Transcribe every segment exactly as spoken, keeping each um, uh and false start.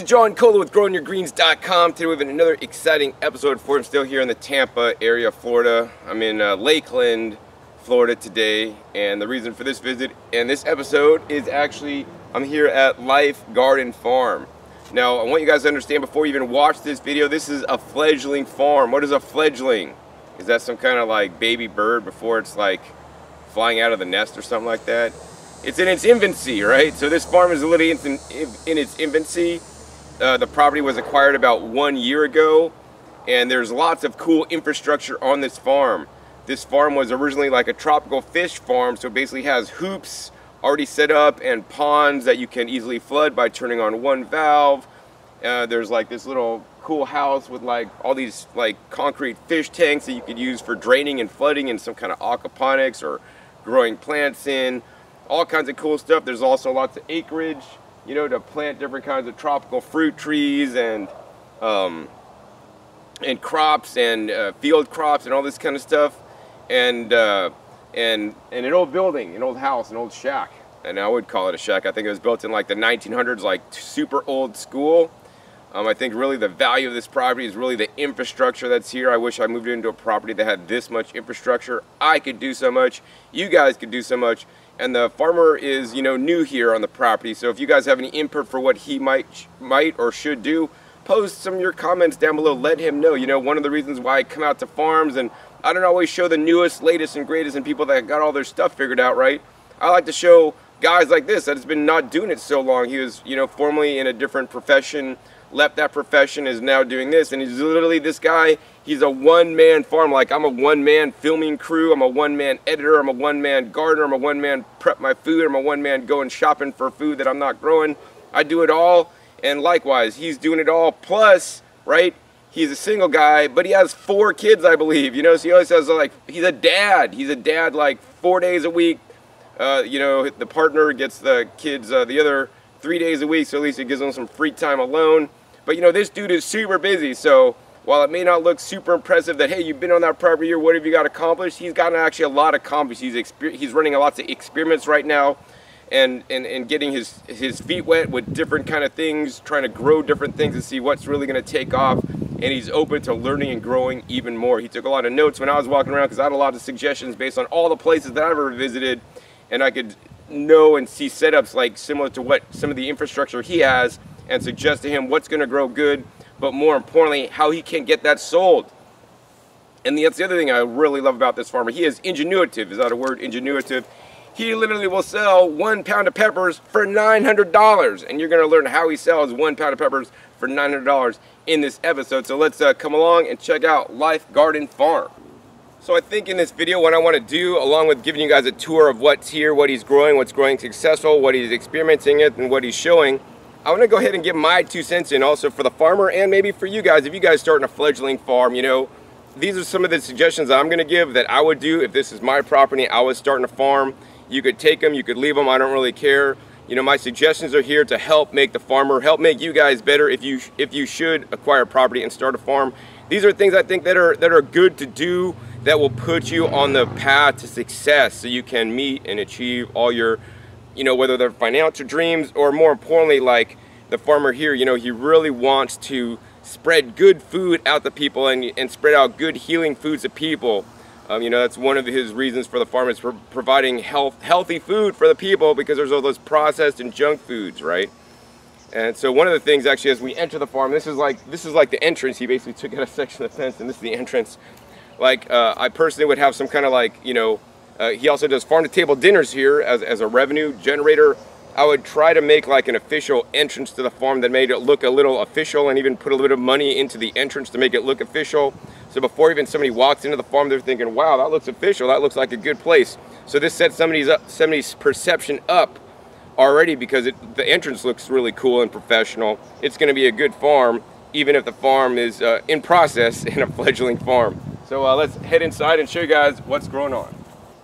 is John Cola with growing your greens dot com. Today we have another exciting episode for you. I'm still here in the Tampa area, Florida. I'm in uh, Lakeland, Florida today, and the reason for this visit and this episode is actually I'm here at Life Garden Farm. Now, I want you guys to understand before you even watch this video, this is a fledgling farm. What is a fledgling? Is that some kind of like baby bird before it's like flying out of the nest or something like that? It's in its infancy, right? So this farm is literally in, in its infancy. Uh, the property was acquired about one year ago, and there's lots of cool infrastructure on this farm. This farm was originally like a tropical fish farm, so it basically has hoops already set up and ponds that you can easily flood by turning on one valve. Uh, there's like this little cool house with like all these like concrete fish tanks that you could use for draining and flooding and some kind of aquaponics or growing plants in. All kinds of cool stuff. There's also lots of acreage, you know, to plant different kinds of tropical fruit trees and um, and crops and uh, field crops and all this kind of stuff. And uh, and and an old building, an old house, an old shack. And I would call it a shack. I think it was built in like the nineteen hundreds, like super old school. Um, I think really the value of this property is really the infrastructure that's here. I wish I moved into a property that had this much infrastructure. I could do so much. You guys could do so much. And the farmer is, you know, new here on the property. So if you guys have any input for what he might, might or should do, post some of your comments down below. Let him know. You know, one of the reasons why I come out to farms and I don't always show the newest, latest, and greatest and people that got all their stuff figured out, right? I like to show guys like this that has been not doing it so long. He was, you know, formerly in a different profession, left that profession, is now doing this, and he's literally this guy. He's a one-man farm. Like, I'm a one-man filming crew, I'm a one-man editor, I'm a one-man gardener, I'm a one-man prep my food, I'm a one-man going shopping for food that I'm not growing. I do it all, and likewise, he's doing it all. Plus, right, he's a single guy, but he has four kids, I believe, you know, so he always has, like, he's a dad. He's a dad, like, four days a week. Uh, you know, the partner gets the kids uh, the other three days a week, so at least it gives them some free time alone. But, you know, this dude is super busy, so while it may not look super impressive that, hey, you've been on that property here, what have you got accomplished? He's gotten actually a lot accomplished. He's he's running lots of experiments right now and, and, and getting his, his feet wet with different kind of things, trying to grow different things and see what's really going to take off. And he's open to learning and growing even more. He took a lot of notes when I was walking around because I had a lot of suggestions based on all the places that I've ever visited. And I could know and see setups like similar to what some of the infrastructure he has and suggest to him what's going to grow good, but more importantly, how he can get that sold. And that's the other thing I really love about this farmer. He is ingenuitive. Is that a word? Ingenuitive. He literally will sell one pound of peppers for nine hundred dollars. And you're going to learn how he sells one pound of peppers for nine hundred dollars in this episode. So let's uh, come along and check out Life Garden Farm. So I think in this video what I want to do, along with giving you guys a tour of what's here, what he's growing, what's growing successful, what he's experimenting with, and what he's showing, I want to go ahead and give my two cents in also for the farmer and maybe for you guys. If you guys starting a fledgling farm, you know, these are some of the suggestions I'm going to give that I would do if this is my property. I was starting a farm. You could take them, you could leave them. I don't really care. You know, my suggestions are here to help make the farmer, help make you guys better if you if you should acquire property and start a farm. These are things I think that are that are good to do, that will put you on the path to success so you can meet and achieve all your, you know, whether they're financial dreams or more importantly, like the farmer here, you know, he really wants to spread good food out to people and, and spread out good healing foods to people. Um, you know, that's one of his reasons for the farm is for providing health, healthy food for the people because there's all those processed and junk foods, right? And so one of the things actually as we enter the farm, this is like, this is like the entrance. He basically took out a section of the fence and this is the entrance. Like, uh, I personally would have some kind of like, you know, uh, he also does farm-to-table dinners here as, as a revenue generator. I would try to make like an official entrance to the farm that made it look a little official and even put a little bit of money into the entrance to make it look official. So before even somebody walks into the farm, they're thinking, wow, that looks official. That looks like a good place. So this sets somebody's, up, somebody's perception up already because it, the entrance looks really cool and professional. It's going to be a good farm, even if the farm is uh, in process in a fledgling farm. So uh, let's head inside and show you guys what's going on.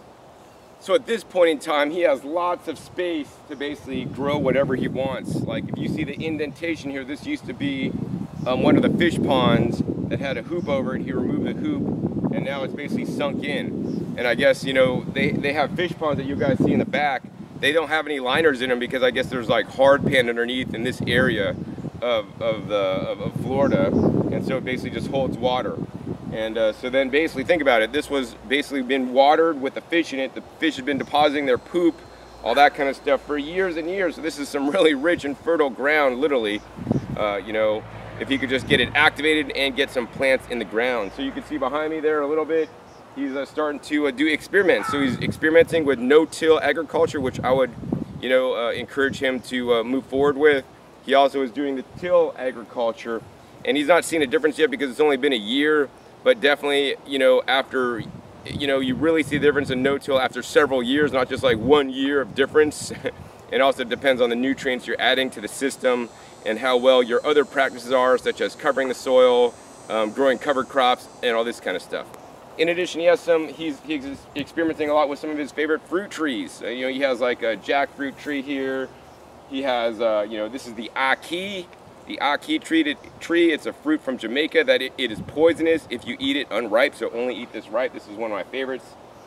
So at this point in time, he has lots of space to basically grow whatever he wants. Like if you see the indentation here, this used to be um, one of the fish ponds that had a hoop over it. He removed the hoop and now it's basically sunk in. And I guess, you know, they, they have fish ponds that you guys see in the back. They don't have any liners in them because I guess there's like hard pan underneath in this area. of, of, the, of, of Florida, and so it basically just holds water. And uh, so then basically think about it, this was basically been watered with the fish in it. The fish had been depositing their poop, all that kind of stuff for years and years. So this is some really rich and fertile ground, literally. Uh, you know, if you could just get it activated and get some plants in the ground. So you can see behind me there a little bit, he's uh, starting to uh, do experiments. So he's experimenting with no-till agriculture, which I would, you know, uh, encourage him to uh, move forward with. He also is doing the till agriculture, and he's not seen a difference yet because it's only been a year. But definitely, you know, after, you know, you really see the difference in no-till after several years, not just like one year of difference. It also depends on the nutrients you're adding to the system and how well your other practices are, such as covering the soil, um, growing cover crops, and all this kind of stuff. In addition, he has some, he's, he's experimenting a lot with some of his favorite fruit trees. Uh, you know, he has like a jackfruit tree here. He has, uh, you know, this is the ackee. The ackee tree, tree, it's a fruit from Jamaica that it, it is poisonous if you eat it unripe, so only eat this ripe. This is one of my favorites.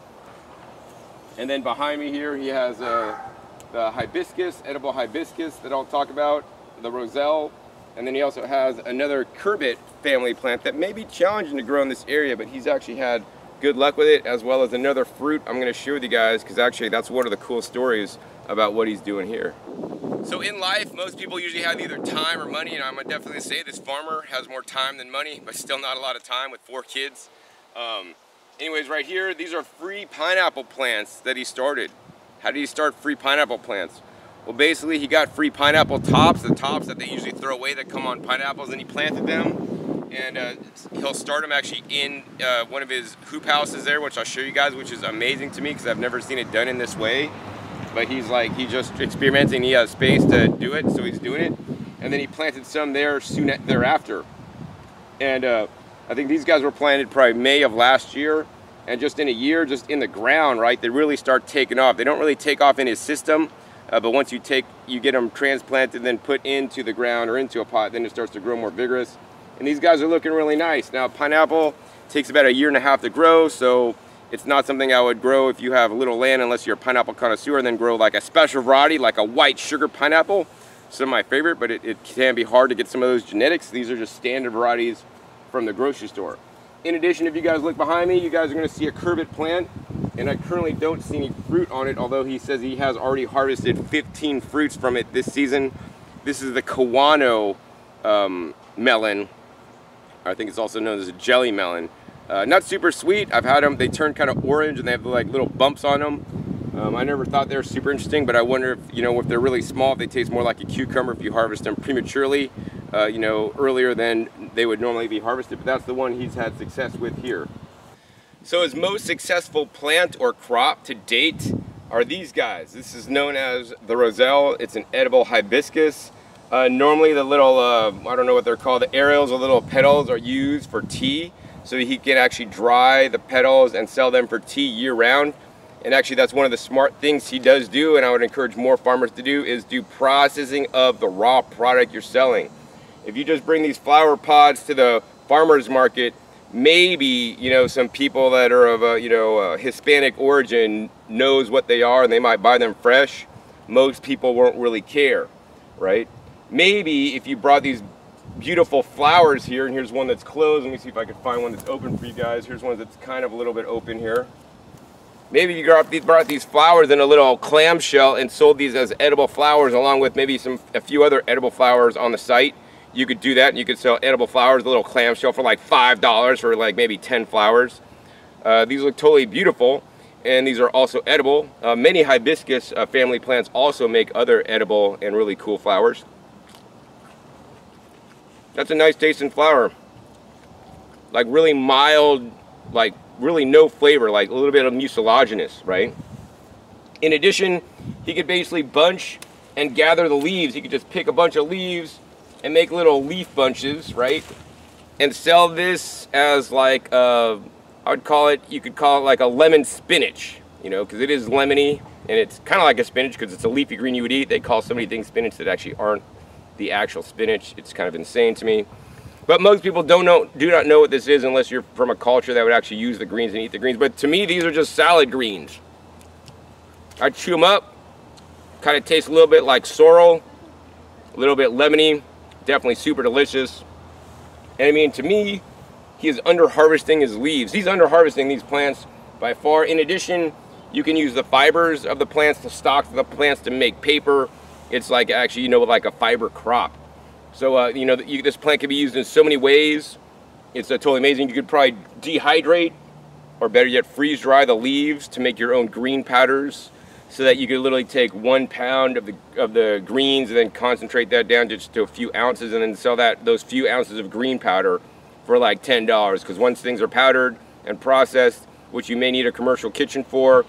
And then behind me here, he has uh, the hibiscus, edible hibiscus that I'll talk about, the roselle. And then he also has another curbit family plant that may be challenging to grow in this area, but he's actually had good luck with it, as well as another fruit I'm going to share with you guys, because actually that's one of the cool stories about what he's doing here. So in life, most people usually have either time or money, and I'm gonna definitely say this farmer has more time than money, but still not a lot of time with four kids. Um, anyways, right here, these are free pineapple plants that he started. How did he start free pineapple plants? Well, basically, he got free pineapple tops, the tops that they usually throw away that come on pineapples, and he planted them. And uh, he'll start them actually in uh, one of his hoop houses there, which I'll show you guys, which is amazing to me because I've never seen it done in this way. But he's like, he's just experimenting, he has space to do it, so he's doing it. And then he planted some there soon thereafter. And uh, I think these guys were planted probably May of last year. And just in a year, just in the ground, right, they really start taking off. They don't really take off in his system, uh, but once you take, you get them transplanted and then put into the ground or into a pot, then it starts to grow more vigorous. And these guys are looking really nice. Now, pineapple takes about a year and a half to grow, so it's not something I would grow if you have a little land unless you're a pineapple connoisseur, and then grow like a special variety, like a white sugar pineapple. Some of my favorite, but it, it can be hard to get some of those genetics. These are just standard varieties from the grocery store. In addition, if you guys look behind me, you guys are gonna see a curbit plant, and I currently don't see any fruit on it, although he says he has already harvested fifteen fruits from it this season. This is the Kawano um, melon. I think it's also known as a jelly melon. Uh, not super sweet. I've had them. They turn kind of orange and they have like little bumps on them. Um, I never thought they were super interesting, but I wonder if, you know, if they're really small, if they taste more like a cucumber if you harvest them prematurely, uh, you know, earlier than they would normally be harvested. But that's the one he's had success with here. So his most successful plant or crop to date are these guys. This is known as the roselle. It's an edible hibiscus. Uh, normally the little, uh, I don't know what they're called, the aerials or little petals are used for tea. So he can actually dry the petals and sell them for tea year round. And actually that's one of the smart things he does do, and I would encourage more farmers to do, is do processing of the raw product you're selling. If you just bring these flower pods to the farmer's market, maybe, you know, some people that are of a, you know, a Hispanic origin knows what they are and they might buy them fresh. Most people won't really care, right? Maybe if you brought these beautiful flowers here, and here's one that's closed. Let me see if I can find one that's open for you guys. Here's one that's kind of a little bit open here. Maybe you brought these, brought these flowers in a little clamshell and sold these as edible flowers, along with maybe some a few other edible flowers on the site. You could do that, and you could sell edible flowers, a little clamshell, for like five dollars for like maybe ten flowers. Uh, these look totally beautiful, and these are also edible. Uh, many hibiscus uh, family plants also make other edible and really cool flowers. That's a nice tasting flower. Like really mild, like really no flavor, like a little bit of mucilaginous, right? In addition, he could basically bunch and gather the leaves. He could just pick a bunch of leaves and make little leaf bunches, right? And sell this as like, uh, I would call it, you could call it like a lemon spinach, you know, because it is lemony, and it's kind of like a spinach because it's a leafy green you would eat. They call so many things spinach that actually aren't the actual spinach. It's kind of insane to me. But most people don't know, do not know what this is unless you're from a culture that would actually use the greens and eat the greens. But to me, these are just salad greens. I chew them up, kind of taste a little bit like sorrel, a little bit lemony, definitely super delicious. And I mean, to me, he is under harvesting his leaves. He's under harvesting these plants by far. In addition, you can use the fibers of the plants, the stalks of the plants, to make paper. It's like actually, you know, like a fiber crop. So, uh, you know, you, this plant can be used in so many ways. It's uh, totally amazing. You could probably dehydrate, or better yet, freeze dry the leaves to make your own green powders, so that you could literally take one pound of the of the greens and then concentrate that down to just to a few ounces, and then sell that those few ounces of green powder for like ten dollars. Because once things are powdered and processed, which you may need a commercial kitchen for,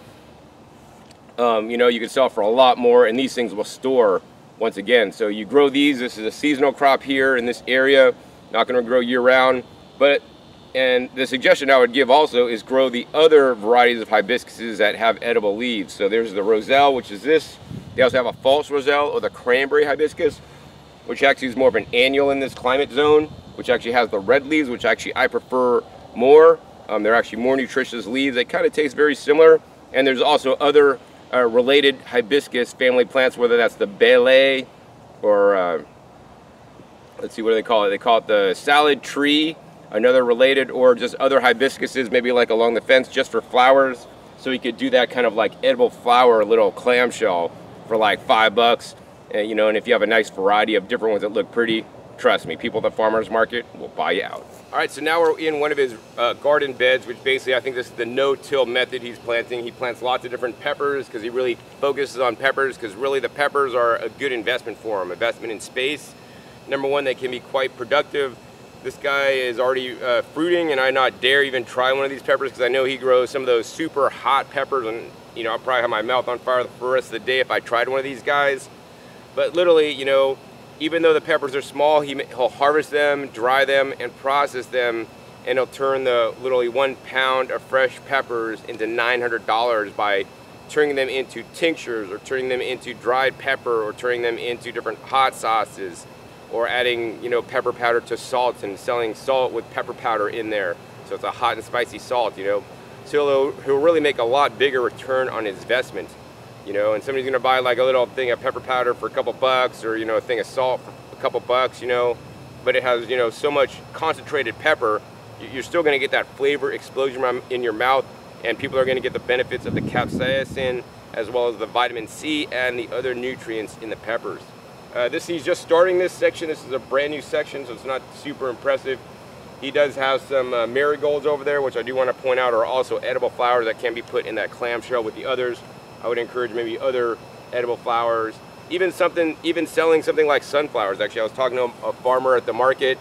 um, you know, you can sell for a lot more, and these things will store once again. So you grow these. This is a seasonal crop here in this area, not going to grow year round. But, and the suggestion I would give also is grow the other varieties of hibiscuses that have edible leaves. So there's the roselle, which is this. They also have a false roselle, or the cranberry hibiscus, which actually is more of an annual in this climate zone, which actually has the red leaves, which actually I prefer more. Um, they're actually more nutritious leaves. They kind of taste very similar. And there's also other uh, related hibiscus family plants, whether that's the bele, or uh, let's see, what do they call it? They call it the salad tree, another related, or just other hibiscuses, maybe like along the fence just for flowers. So you could do that kind of like edible flower little clamshell for like five bucks. And, you know, and if you have a nice variety of different ones that look pretty, trust me, people at the farmer's market will buy you out. All right, so now we're in one of his uh, garden beds, which basically I think this is the no-till method he's planting. He plants lots of different peppers because he really focuses on peppers, because really the peppers are a good investment for him, investment in space. Number one, they can be quite productive. This guy is already uh, fruiting, and I not dare even try one of these peppers because I know he grows some of those super hot peppers, and you know, I'll probably have my mouth on fire for the rest of the day if I tried one of these guys. But literally, you know, even though the peppers are small, he, he'll harvest them, dry them, and process them, and he'll turn the literally one pound of fresh peppers into nine hundred dollars by turning them into tinctures, or turning them into dried pepper, or turning them into different hot sauces, or adding, you know, pepper powder to salt and selling salt with pepper powder in there. So it's a hot and spicy salt, you know. So he'll, he'll really make a lot bigger return on his investment. You know, and somebody's gonna buy like a little thing of pepper powder for a couple bucks, or, you know, a thing of salt for a couple bucks, you know, but it has, you know, so much concentrated pepper, you're still gonna get that flavor explosion in your mouth, and people are gonna get the benefits of the capsaicin, as well as the vitamin C and the other nutrients in the peppers. Uh, this, he's just starting this section. This is a brand new section, so it's not super impressive. He does have some uh, marigolds over there, which I do want to point out are also edible flowers that can be put in that clamshell with the others. I would encourage maybe other edible flowers, even something, even selling something like sunflowers. Actually, I was talking to a farmer at the market,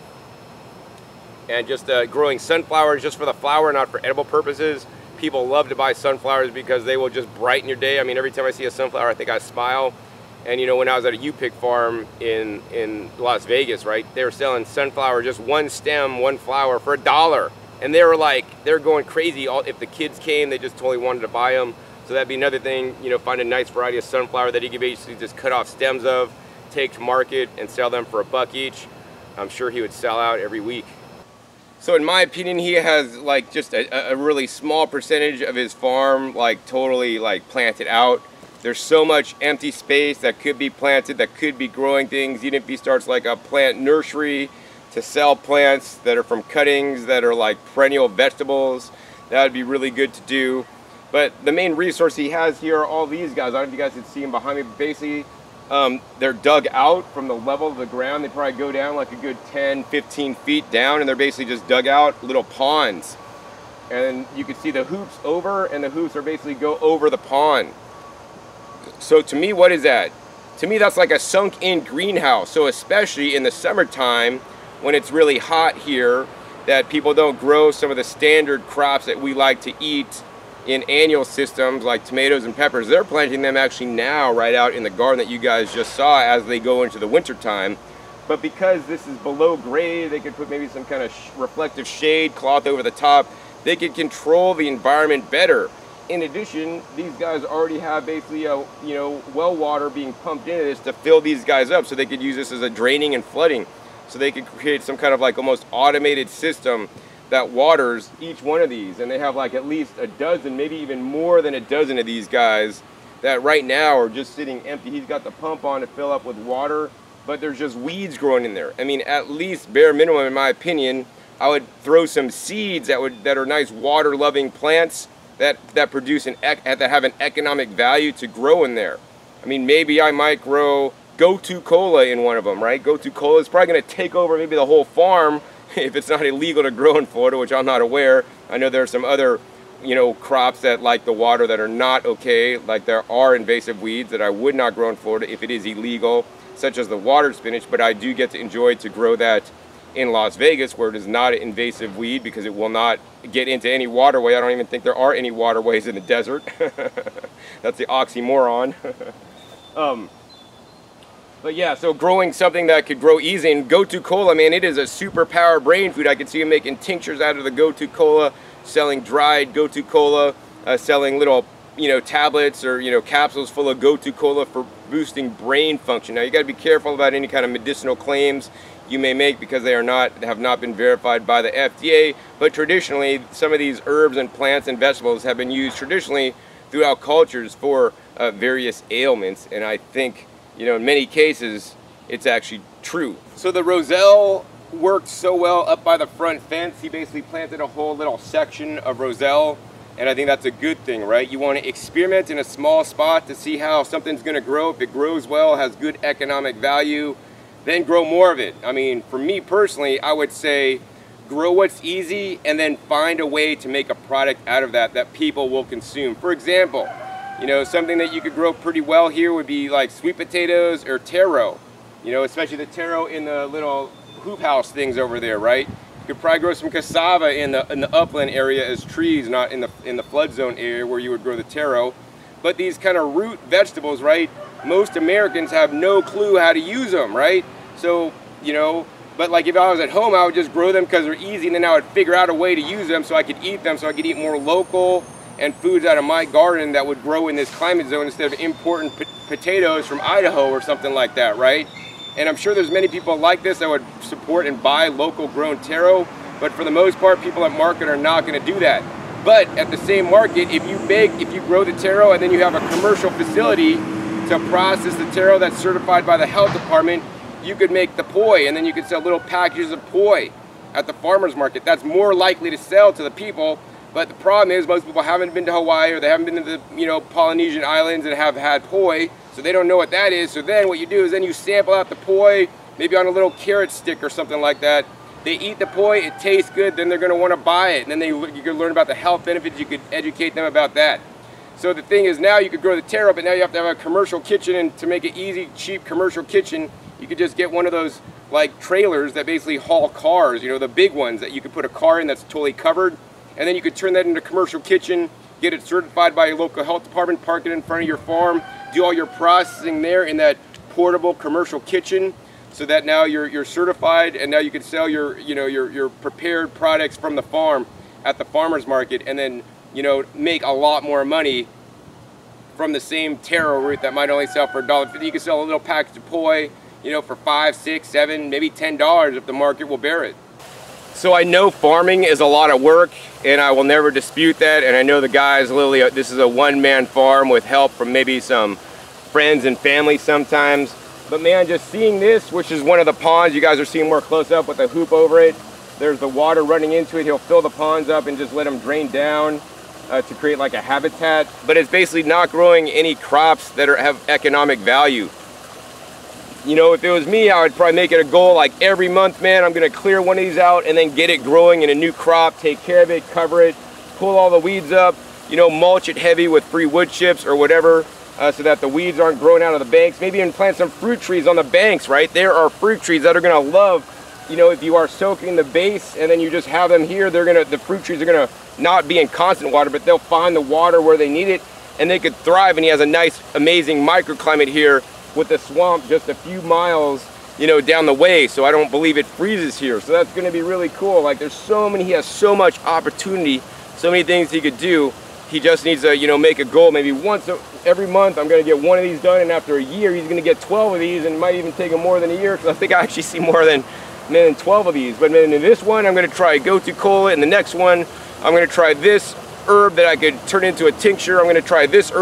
and just uh, growing sunflowers just for the flower, not for edible purposes. People love to buy sunflowers because they will just brighten your day. I mean, every time I see a sunflower, I think I smile. And you know, when I was at a U-Pick farm in, in Las Vegas, right, they were selling sunflower, just one stem, one flower for a dollar. And they were like, they're going crazy. All, if the kids came, they just totally wanted to buy them. So that'd be another thing, you know, find a nice variety of sunflower that you can basically just cut off stems of, take to market, and sell them for a buck each. I'm sure he would sell out every week. So in my opinion, he has like just a, a really small percentage of his farm like totally like planted out. There's so much empty space that could be planted, that could be growing things. Even if he starts like a plant nursery to sell plants that are from cuttings that are like perennial vegetables, that would be really good to do. But the main resource he has here are all these guys. I don't know if you guys can see them behind me, but basically um, they're dug out from the level of the ground. They probably go down like a good ten, fifteen feet down, and they're basically just dug out little ponds. And you can see the hoops over, and the hoops are basically go over the pond. So to me, what is that? To me, that's like a sunk in greenhouse. So especially in the summertime when it's really hot here, that people don't grow some of the standard crops that we like to eat in annual systems like tomatoes and peppers. They're planting them actually now right out in the garden that you guys just saw as they go into the winter time. But because this is below grade, they could put maybe some kind of sh reflective shade cloth over the top. They could control the environment better. In addition, these guys already have basically a, you know, well water being pumped into this to fill these guys up, so they could use this as a draining and flooding. So they could create some kind of like almost automated system that waters each one of these. And they have like at least a dozen, maybe even more than a dozen of these guys that right now are just sitting empty. He's got the pump on to fill up with water, but there's just weeds growing in there. I mean, at least bare minimum, in my opinion, I would throw some seeds that would that are nice water-loving plants that that produce an ec that have an economic value to grow in there. I mean, maybe I might grow Go-To Cola in one of them, right? Go-To Cola is probably going to take over maybe the whole farm if it's not illegal to grow in Florida, which I'm not aware. I know there are some other, you know, crops that like the water that are not okay, like there are invasive weeds that I would not grow in Florida if it is illegal, such as the water spinach, but I do get to enjoy to grow that in Las Vegas, where it is not an invasive weed because it will not get into any waterway. I don't even think there are any waterways in the desert. That's the oxymoron. um, But yeah, so growing something that could grow easy, and Go-To Cola, man, it is a superpower brain food. I can see you making tinctures out of the Go-To Cola, selling dried Go-To Cola, uh, selling little, you know, tablets or, you know, capsules full of Go-To Cola for boosting brain function. Now, you got to be careful about any kind of medicinal claims you may make because they are not, have not been verified by the F D A. But traditionally, some of these herbs and plants and vegetables have been used traditionally throughout cultures for uh, various ailments, and I think, you know, in many cases, it's actually true. So the roselle worked so well up by the front fence. He basically planted a whole little section of roselle, and I think that's a good thing, right? You want to experiment in a small spot to see how something's going to grow. If it grows well, has good economic value, then grow more of it. I mean, for me personally, I would say grow what's easy and then find a way to make a product out of that that people will consume. For example, you know, something that you could grow pretty well here would be like sweet potatoes or taro. You know, especially the taro in the little hoop house things over there, right? You could probably grow some cassava in the in the upland area as trees, not in the in the flood zone area where you would grow the taro. But these kind of root vegetables, right? Most Americans have no clue how to use them, right? So, you know, but like if I was at home, I would just grow them because they're easy, and then I would figure out a way to use them so I could eat them, so I could eat more local and foods out of my garden that would grow in this climate zone instead of importing p potatoes from Idaho or something like that, right? And I'm sure there's many people like this that would support and buy local grown taro, but for the most part, people at market are not going to do that. But at the same market, if you bake, if you grow the taro and then you have a commercial facility to process the taro that's certified by the health department, you could make the poi, and then you could sell little packages of poi at the farmer's market. That's more likely to sell to the people. But the problem is most people haven't been to Hawaii, or they haven't been to the, you know, Polynesian islands and have had poi, so they don't know what that is. So then what you do is then you sample out the poi, maybe on a little carrot stick or something like that. They eat the poi, it tastes good, then they're going to want to buy it. And then they, you can learn about the health benefits, you could educate them about that. So the thing is, now you could grow the taro, but now you have to have a commercial kitchen, and to make it easy, cheap commercial kitchen, you could just get one of those like trailers that basically haul cars, you know, the big ones that you could put a car in that's totally covered. And then you could turn that into a commercial kitchen, get it certified by your local health department, park it in front of your farm, do all your processing there in that portable commercial kitchen, so that now you're you're certified, and now you can sell your you know your your prepared products from the farm at the farmer's market, and then you know make a lot more money from the same taro root that might only sell for a dollar fifty. You can sell a little package of poi, you know, for five, six, seven, maybe ten dollars if the market will bear it. So I know farming is a lot of work, and I will never dispute that. And I know the guys, literally, this is a one-man farm with help from maybe some friends and family sometimes. But man, just seeing this, which is one of the ponds, you guys are seeing more close up with the hoop over it. There's the water running into it. He'll fill the ponds up and just let them drain down uh, to create like a habitat. But it's basically not growing any crops that are, have economic value. You know, if it was me, I would probably make it a goal like every month, man, I'm gonna clear one of these out and then get it growing in a new crop, take care of it, cover it, pull all the weeds up, you know, mulch it heavy with free wood chips or whatever, uh, so that the weeds aren't growing out of the banks. Maybe even plant some fruit trees on the banks, right? There are fruit trees that are gonna love, you know, if you are soaking the base and then you just have them here, they're gonna, the fruit trees are gonna not be in constant water, but they'll find the water where they need it, and they could thrive. And he has a nice, amazing microclimate here with the swamp just a few miles, you know, down the way, so I don't believe it freezes here. So that's going to be really cool. Like, there's so many, he has so much opportunity, so many things he could do. He just needs to, you know, make a goal. Maybe once a, every month I'm going to get one of these done, and after a year he's going to get twelve of these, and it might even take him more than a year, because I think I actually see more than, than twelve of these. But then in this one I'm going to try Go-To Cola, and the next one I'm going to try this herb that I could turn into a tincture. I'm going to try this herb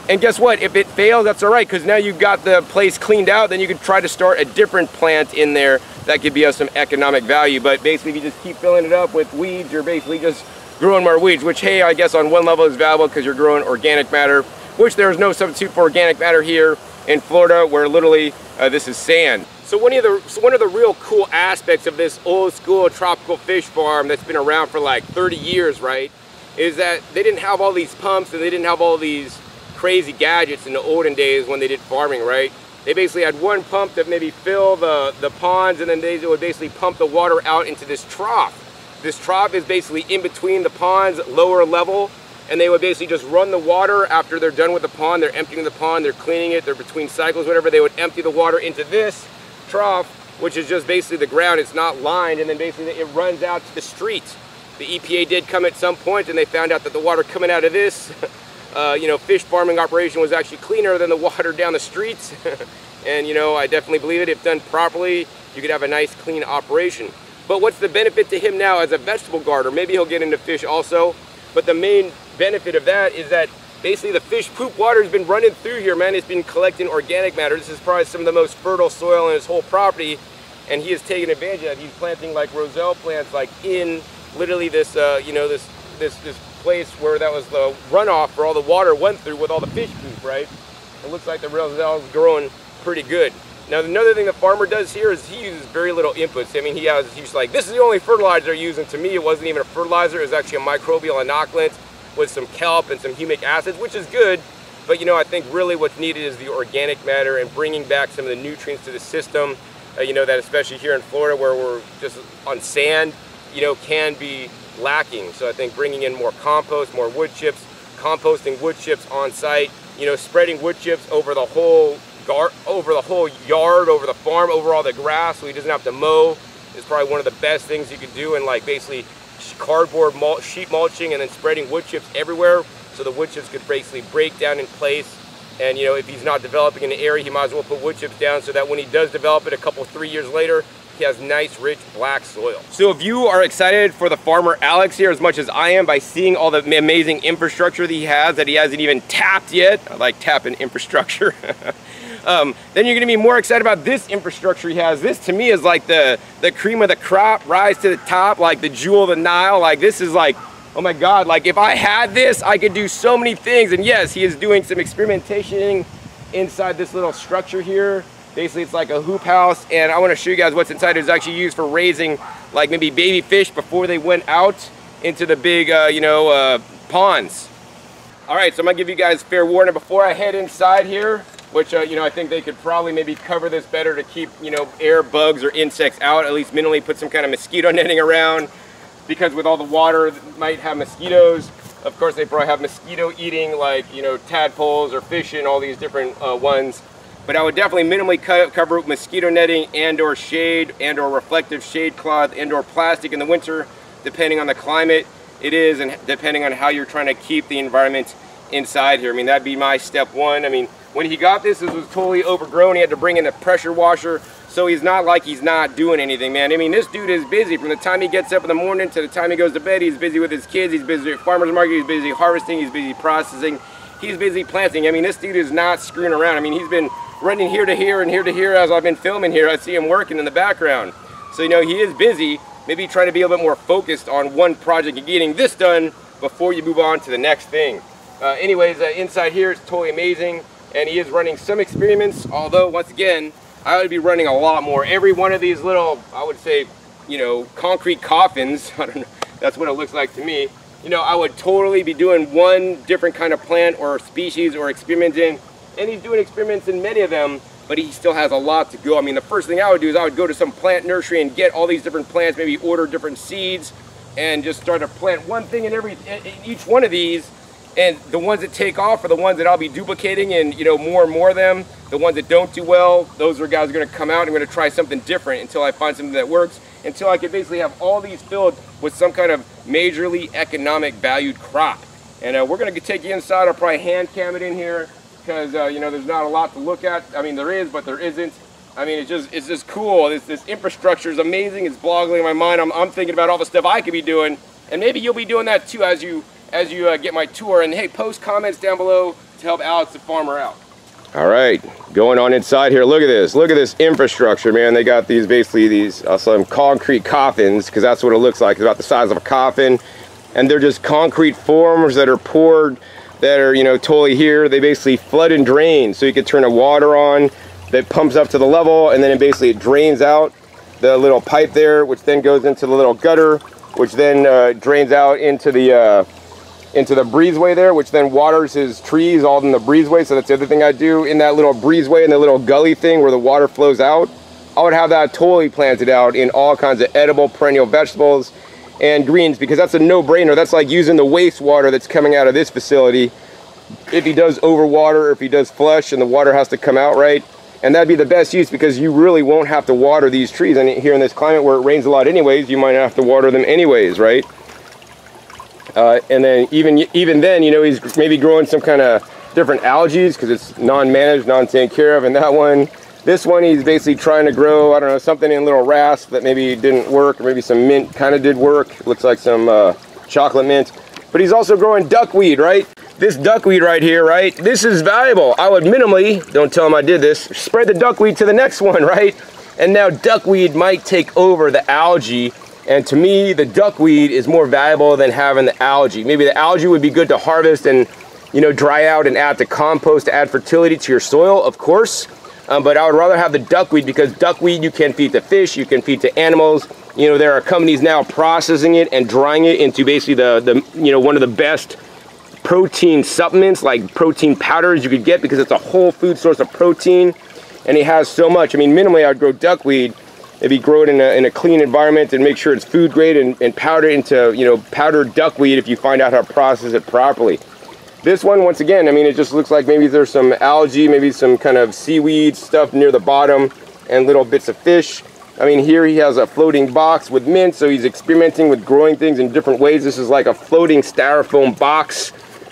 And guess what? If it fails, that's all right, because now you've got the place cleaned out, then you could try to start a different plant in there that could be of some economic value. But basically, if you just keep filling it up with weeds, you're basically just growing more weeds, which, hey, I guess on one level is valuable because you're growing organic matter, which there is no substitute for organic matter here in Florida, where literally uh, this is sand. So one of the so one of the real cool aspects of this old school tropical fish farm that's been around for like thirty years, right, is that they didn't have all these pumps and they didn't have all these crazy gadgets in the olden days when they did farming, right? They basically had one pump that maybe fill the, the ponds, and then they would basically pump the water out into this trough. This trough is basically in between the ponds, lower level, and they would basically just run the water after they're done with the pond. They're emptying the pond, they're cleaning it, they're between cycles, whatever. They would empty the water into this trough, which is just basically the ground. It's not lined, and then basically it runs out to the street. The E P A did come at some point, and they found out that the water coming out of this Uh, you know, fish farming operation was actually cleaner than the water down the streets. And, you know, I definitely believe it. If done properly, you could have a nice, clean operation. But what's the benefit to him now as a vegetable gardener? Maybe he'll get into fish also. But the main benefit of that is that basically the fish poop water has been running through here, man. It's been collecting organic matter. This is probably some of the most fertile soil in his whole property. And he is taking advantage of that. He's planting like roselle plants like in literally this, uh, you know, this, this, this place where that was the runoff where all the water went through with all the fish poop, right? It looks like the roselle is growing pretty good. Now, another thing the farmer does here is he uses very little inputs. I mean, he has, he's like, this is the only fertilizer they're using. To me, it wasn't even a fertilizer. It was actually a microbial inoculant with some kelp and some humic acids, which is good. But, you know, I think really what's needed is the organic matter and bringing back some of the nutrients to the system. Uh, you know, that especially here in Florida where we're just on sand, you know, can be lacking. So I think bringing in more compost, more wood chips, composting wood chips on site, you know, spreading wood chips over the whole gar over the whole yard, over the farm, over all the grass, so he doesn't have to mow, is probably one of the best things you could do. And like basically cardboard mul sheet mulching and then spreading wood chips everywhere, so the wood chips could basically break down in place. And, you know, if he's not developing in the area, he might as well put wood chips down so that when he does develop it a couple, three years later, he has nice, rich, black soil. So if you are excited for the farmer Alex here as much as I am by seeing all the amazing infrastructure that he has that he hasn't even tapped yet, I like tapping infrastructure, um, then you're gonna be more excited about this infrastructure he has. This to me is like the, the cream of the crop, rise to the top, like the jewel of the Nile. Like this is like, oh my God, like if I had this, I could do so many things. And yes, he is doing some experimentation inside this little structure here. Basically, it's like a hoop house, and I want to show you guys what's inside. It was actually used for raising like maybe baby fish before they went out into the big, uh, you know, uh, ponds. All right, so I'm gonna give you guys fair warning before I head inside here, which, uh, you know, I think they could probably maybe cover this better to keep, you know, air, bugs, or insects out, at least minimally put some kind of mosquito netting around, because with all the water, it might have mosquitoes. Of course, they probably have mosquito eating, like, you know, tadpoles or fish and all these different uh, ones. But I would definitely minimally co cover with mosquito netting and or shade and or reflective shade cloth and or plastic in the winter, depending on the climate it is and depending on how you're trying to keep the environment inside here. I mean, that'd be my step one. I mean, when he got this, this was totally overgrown. He had to bring in a pressure washer, so he's not like he's not doing anything, man. I mean, this dude is busy. From the time he gets up in the morning to the time he goes to bed, he's busy with his kids, he's busy at farmer's market, he's busy harvesting, he's busy processing, he's busy planting. I mean, this dude is not screwing around. I mean, he's been running here to here and here to here as I've been filming here. I see him working in the background. So, you know, he is busy, maybe trying to be a little bit more focused on one project and getting this done before you move on to the next thing. Uh, anyways, uh, inside here is totally amazing, and he is running some experiments, although, once again, I would be running a lot more. Every one of these little, I would say, you know, concrete coffins, I don't know, that's what it looks like to me, you know, I would totally be doing one different kind of plant or species or experiment in. And he's doing experiments in many of them, but he still has a lot to go. I mean, the first thing I would do is I would go to some plant nursery and get all these different plants, maybe order different seeds, and just start to plant one thing in every in each one of these. And the ones that take off are the ones that I'll be duplicating, and, you know, more and more of them. The ones that don't do well, those are guys who are going to come out and I'm going to try something different until I find something that works, until I can basically have all these filled with some kind of majorly economic valued crop. And uh, we're going to take you inside. I'll probably hand cam it in here, because uh, you know, there's not a lot to look at. I mean, there is, but there isn't. I mean, it's just it's just cool. This this infrastructure is amazing. It's boggling my mind. I'm I'm thinking about all the stuff I could be doing, and maybe you'll be doing that too as you as you uh, get my tour. And hey, post comments down below to help Alex the farmer out. All right, going on inside here. Look at this. Look at this infrastructure, man. They got these, basically these, I'll call them concrete coffins, because that's what it looks like. It's about the size of a coffin. And they're just concrete forms that are poured, that are, you know, totally here. They basically flood and drain. So you could turn the water on that pumps up to the level, and then it basically drains out the little pipe there, which then goes into the little gutter, which then uh, drains out into the uh, into the breezeway there, which then waters his trees all in the breezeway. So that's the other thing I do in that little breezeway, in the little gully thing where the water flows out. I would have that totally planted out in all kinds of edible perennial vegetables and greens, because that's a no-brainer. That's like using the wastewater that's coming out of this facility. If he does overwater, or if he does flush and the water has to come out right, and that'd be the best use, because you really won't have to water these trees. And here in this climate where it rains a lot anyways, you might not have to water them anyways, right? Uh, and then even even then, you know, he's maybe growing some kind of different algae, because it's non-managed, non-taken care of. And that one, this one, he's basically trying to grow, I don't know, something in little rasp that maybe didn't work, or maybe some mint kind of did work. Looks like some uh, chocolate mint. But he's also growing duckweed, right? This duckweed right here, right? This is valuable. I would minimally, don't tell him I did this, spread the duckweed to the next one, right? And now duckweed might take over the algae. And to me, the duckweed is more valuable than having the algae. Maybe the algae would be good to harvest and, you know, dry out and add to compost to add fertility to your soil, of course. Um, but I would rather have the duckweed, because duckweed you can feed to fish, you can feed to animals. You know, there are companies now processing it and drying it into basically the, the you know, one of the best protein supplements, like protein powders you could get, because it's a whole food source of protein, and it has so much. I mean, minimally I'd grow duckweed, maybe grow it in a, in a clean environment and make sure it's food grade, and, and powder it into, you know, powdered duckweed if you find out how to process it properly. This one, once again, I mean, it just looks like maybe there's some algae, maybe some kind of seaweed stuff near the bottom, and little bits of fish. I mean, here he has a floating box with mint, so he's experimenting with growing things in different ways. This is like a floating styrofoam box,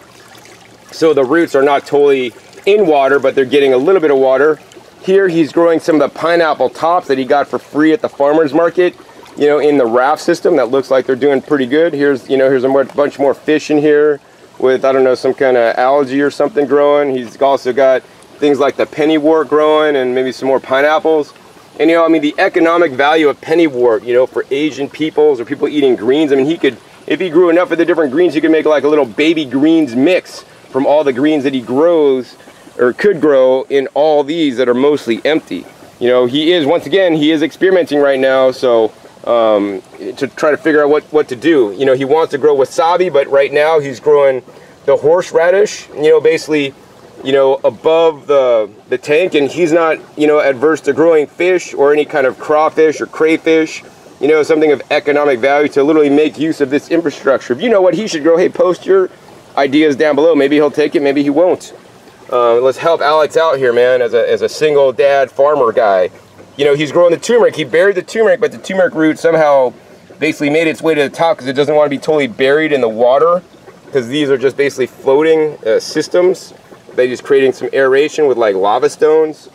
so the roots are not totally in water, but they're getting a little bit of water. Here he's growing some of the pineapple tops that he got for free at the farmer's market, you know, in the raft system. That looks like they're doing pretty good. Here's, you know, here's a more, bunch more fish in here with, I don't know, some kind of algae or something growing. He's also got things like the pennywort growing, and maybe some more pineapples. And, you know, I mean, the economic value of pennywort, you know, for Asian peoples or people eating greens, I mean, he could, if he grew enough of the different greens, he could make like a little baby greens mix from all the greens that he grows, or could grow, in all these that are mostly empty. You know, he is, once again, he is experimenting right now, so um, to try to figure out what, what to do. You know, he wants to grow wasabi, but right now he's growing the horseradish, you know, basically, you know, above the, the tank, and he's not, you know, adverse to growing fish or any kind of crawfish or crayfish, you know, something of economic value to literally make use of this infrastructure. If you know what he should grow, hey, post your ideas down below. Maybe he'll take it, maybe he won't. Uh, let's help Alex out here, man, as a, as a single dad farmer guy. You know, he's growing the turmeric. He buried the turmeric, but the turmeric root somehow basically made its way to the top, because it doesn't want to be totally buried in the water, because these are just basically floating uh, systems. They're just creating some aeration with like lava stones.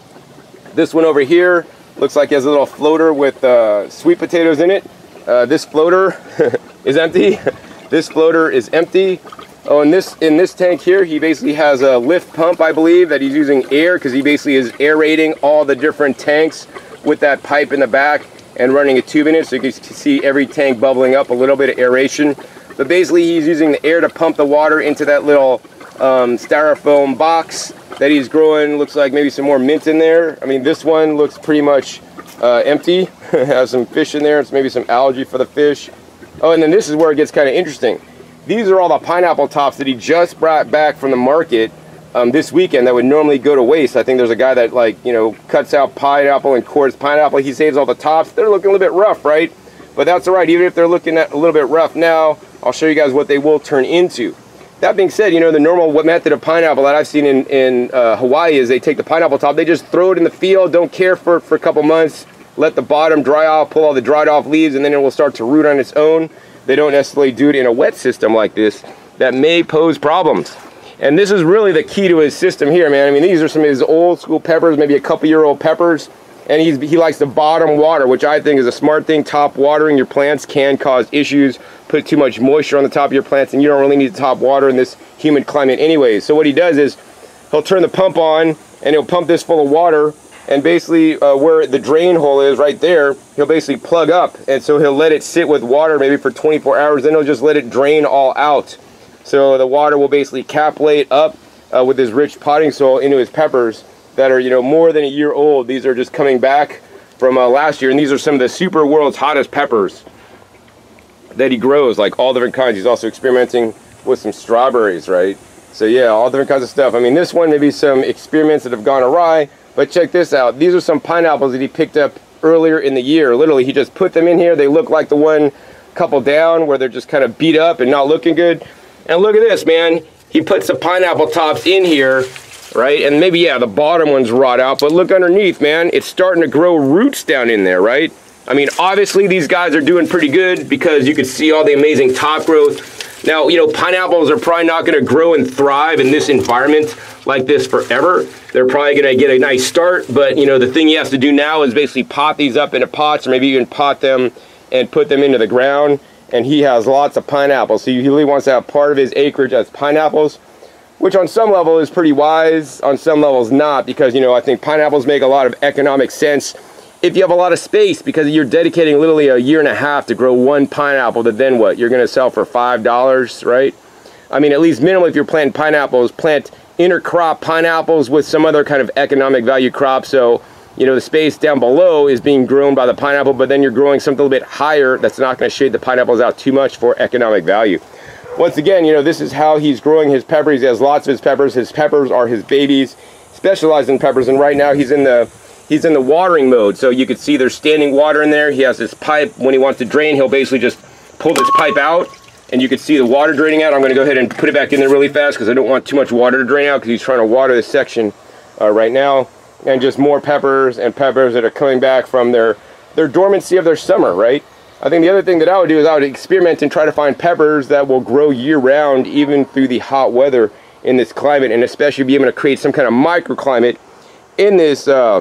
This one over here looks like it has a little floater with uh, sweet potatoes in it. Uh, this floater is empty. This floater is empty. Oh, and this in this tank here, he basically has a lift pump, I believe, that he's using air, because he basically is aerating all the different tanks with that pipe in the back and running a tube in it, so you can see every tank bubbling up, a little bit of aeration. But basically he's using the air to pump the water into that little um, styrofoam box that he's growing. Looks like maybe some more mint in there. I mean, this one looks pretty much uh, empty. Has some fish in there. It's maybe some algae for the fish. Oh, and then this is where it gets kind of interesting. These are all the pineapple tops that he just brought back from the market um, this weekend that would normally go to waste. I think there's a guy that, like, you know, cuts out pineapple and quarters pineapple. He saves all the tops. They're looking a little bit rough, right? But that's all right. Even if they're looking at a little bit rough now, I'll show you guys what they will turn into. That being said, you know, the normal method of pineapple that I've seen in, in uh, Hawaii is they take the pineapple top, they just throw it in the field, don't care for it for a couple months, let the bottom dry off, pull all the dried off leaves, and then it will start to root on its own. They don't necessarily do it in a wet system like this. That may pose problems. And this is really the key to his system here, man. I mean, these are some of his old school peppers, maybe a couple year old peppers. And he's, he likes to bottom water, which I think is a smart thing. Top watering your plants can cause issues. Put too much moisture on the top of your plants, and you don't really need to top water in this humid climate anyways. So what he does is he'll turn the pump on, and he'll pump this full of water, and basically uh, where the drain hole is right there, he'll basically plug up, and so he'll let it sit with water maybe for twenty-four hours, then he'll just let it drain all out. So the water will basically capillate up uh, with his rich potting soil into his peppers that are, you know, more than a year old. These are just coming back from uh, last year, and these are some of the super world's hottest peppers that he grows, like all different kinds. He's also experimenting with some strawberries, right? So yeah, all different kinds of stuff. I mean, this one, maybe some experiments that have gone awry, but check this out. These are some pineapples that he picked up earlier in the year. Literally, he just put them in here. They look like the one couple down where they're just kind of beat up and not looking good. And look at this, man. He puts the pineapple tops in here, right? And maybe, yeah, the bottom one's rot out, but look underneath, man. It's starting to grow roots down in there, right? I mean, obviously these guys are doing pretty good because you can see all the amazing top growth. Now, you know, pineapples are probably not going to grow and thrive in this environment like this forever. They're probably going to get a nice start, but, you know, the thing he has to do now is basically pot these up into pots, or maybe even pot them and put them into the ground. And he has lots of pineapples, so he really wants to have part of his acreage as pineapples, which on some level is pretty wise, on some levels not, because, you know, I think pineapples make a lot of economic sense if you have a lot of space, because you're dedicating literally a year and a half to grow one pineapple that then what? You're going to sell for five dollars, right? I mean, at least minimally if you're planting pineapples, plant intercrop pineapples with some other kind of economic value crop. So, you know, the space down below is being grown by the pineapple, but then you're growing something a little bit higher that's not going to shade the pineapples out too much for economic value. Once again, you know, this is how he's growing his peppers. He has lots of his peppers. His peppers are his babies, specialized in peppers, and right now he's in the He's in the watering mode, so you can see there's standing water in there. He has this pipe. When he wants to drain, he'll basically just pull this pipe out, and you can see the water draining out. I'm going to go ahead and put it back in there really fast because I don't want too much water to drain out because he's trying to water this section uh, right now. And just more peppers and peppers that are coming back from their, their dormancy of their summer, right? I think the other thing that I would do is I would experiment and try to find peppers that will grow year-round even through the hot weather in this climate, and especially be able to create some kind of microclimate in this uh,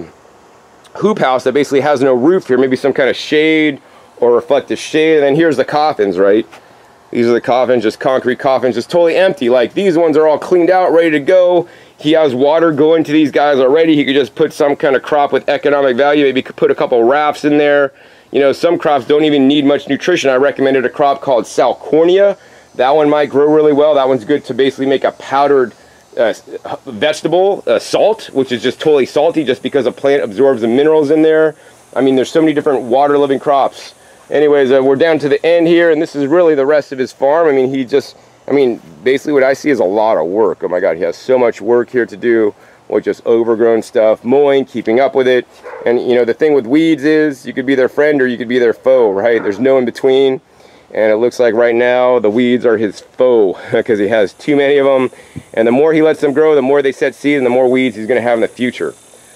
hoop house that basically has no roof here, maybe some kind of shade or reflective shade. And then here's the coffins, right? These are the coffins, just concrete coffins, just totally empty. Like these ones are all cleaned out, ready to go. He has water going to these guys already. He could just put some kind of crop with economic value. Maybe could put a couple rafts in there. You know, some crops don't even need much nutrition. I recommended a crop called Salcornia. That one might grow really well. That one's good to basically make a powdered Uh, vegetable uh, salt, which is just totally salty just because a plant absorbs the minerals in there. I mean, there's so many different water living crops. Anyways, uh, we're down to the end here, and this is really the rest of his farm. I mean, he just, I mean, basically what I see is a lot of work. Oh my God, he has so much work here to do with just overgrown stuff, mowing, keeping up with it. And you know, the thing with weeds is you could be their friend or you could be their foe, right? There's no in between. And it looks like right now the weeds are his foe because he has too many of them. And the more he lets them grow, the more they set seed and the more weeds he's going to have in the future.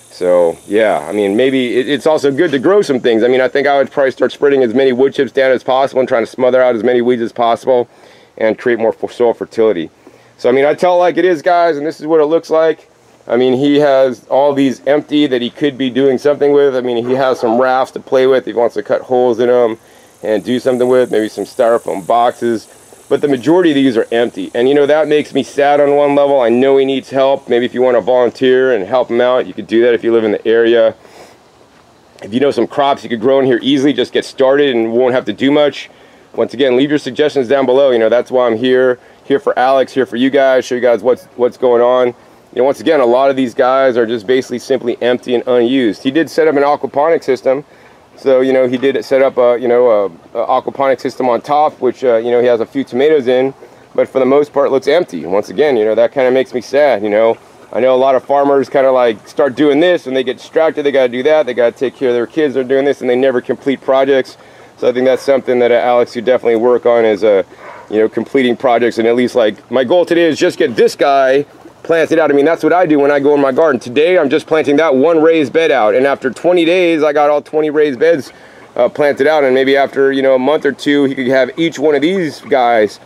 So yeah, I mean, maybe it, it's also good to grow some things. I mean, I think I would probably start spreading as many wood chips down as possible and trying to smother out as many weeds as possible and create more soil fertility. So I mean, I tell it like it is, guys, and this is what it looks like. I mean, he has all these empty that he could be doing something with. I mean, he has some rafts to play with. He wants to cut holes in them and do something with, maybe some styrofoam boxes, but the majority of these are empty. And you know, that makes me sad on one level. I know he needs help. Maybe if you want to volunteer and help him out, you could do that if you live in the area. If you know some crops you could grow in here easily, just get started and won't have to do much. Once again, leave your suggestions down below. You know, that's why I'm here, here for Alex, here for you guys, show you guys what's what's going on. You know, once again, a lot of these guys are just basically simply empty and unused. He did set up an aquaponic system. So, you know, he did set up a, you know, a, a aquaponic system on top, which, uh, you know, he has a few tomatoes in, but for the most part it looks empty. Once again, you know, that kind of makes me sad, you know. I know a lot of farmers kind of like start doing this and they get distracted, they got to do that, they got to take care of their kids, they're doing this, and they never complete projects. So I think that's something that uh, Alex should definitely work on, is, uh, you know, completing projects. And at least, like, my goal today is just get this guy planted out. I mean, that's what I do when I go in my garden. Today I'm just planting that one raised bed out, and after twenty days I got all twenty raised beds uh, planted out, and maybe after, you know, a month or two he could have each one of these guys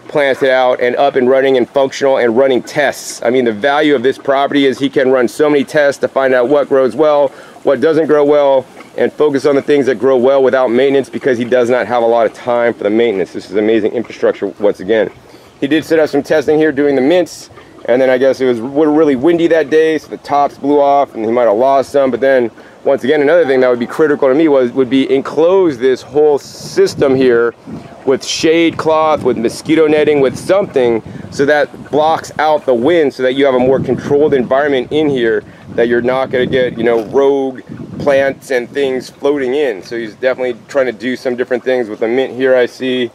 planted out and up and running and functional and running tests. I mean, the value of this property is he can run so many tests to find out what grows well, what doesn't grow well, and focus on the things that grow well without maintenance, because he does not have a lot of time for the maintenance. This is amazing infrastructure once again. He did set up some testing here doing the mints, and then I guess it was really windy that day, so the tops blew off and he might have lost some. But then once again, another thing that would be critical to me was would be enclose this whole system here with shade cloth, with mosquito netting, with something so that blocks out the wind, so that you have a more controlled environment in here, that you're not going to get, you know, rogue plants and things floating in. So he's definitely trying to do some different things with the mint here, I see,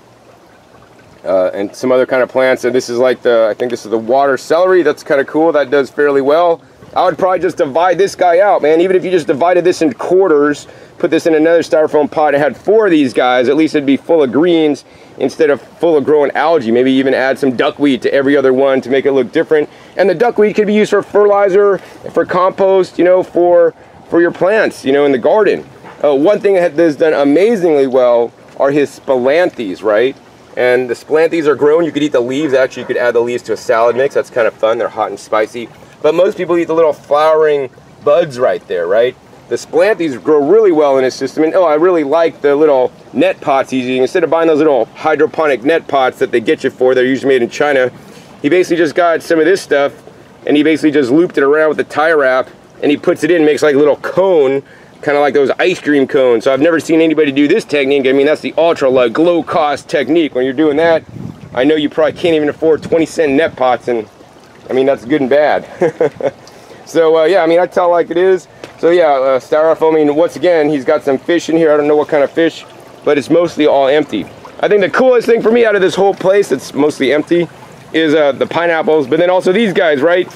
uh, and some other kind of plants. And this is like the, I think this is the water celery. That's kind of cool. That does fairly well. I would probably just divide this guy out, man. Even if you just divided this in quarters, put this in another styrofoam pot and had four of these guys, at least it'd be full of greens instead of full of growing algae. Maybe even add some duckweed to every other one to make it look different. And the duckweed could be used for fertilizer, for compost, you know, for for your plants, you know, in the garden. Uh, one thing that has done amazingly well are his spilanthes, right? And the spilanthes are grown. You could eat the leaves. Actually, you could add the leaves to a salad mix. That's kind of fun. They're hot and spicy. But most people eat the little flowering buds right there, right? The spilanthes grow really well in his system. And oh, I really like the little net pots he's using. Instead of buying those little hydroponic net pots that they get you for, they're usually made in China, he basically just got some of this stuff and he basically just looped it around with the tie wrap, and he puts it in, makes like a little cone, kind of like those ice cream cones. So I've never seen anybody do this technique. I mean, that's the ultra like low cost technique. When you're doing that, I know you probably can't even afford twenty cent net pots, and I mean, that's good and bad. So uh, yeah, I mean, I tell like it is. So yeah, uh, styrofoam. I mean, once again, he's got some fish in here. I don't know what kind of fish, but it's mostly all empty. I think the coolest thing for me out of this whole place that's mostly empty is uh, the pineapples, but then also these guys, right?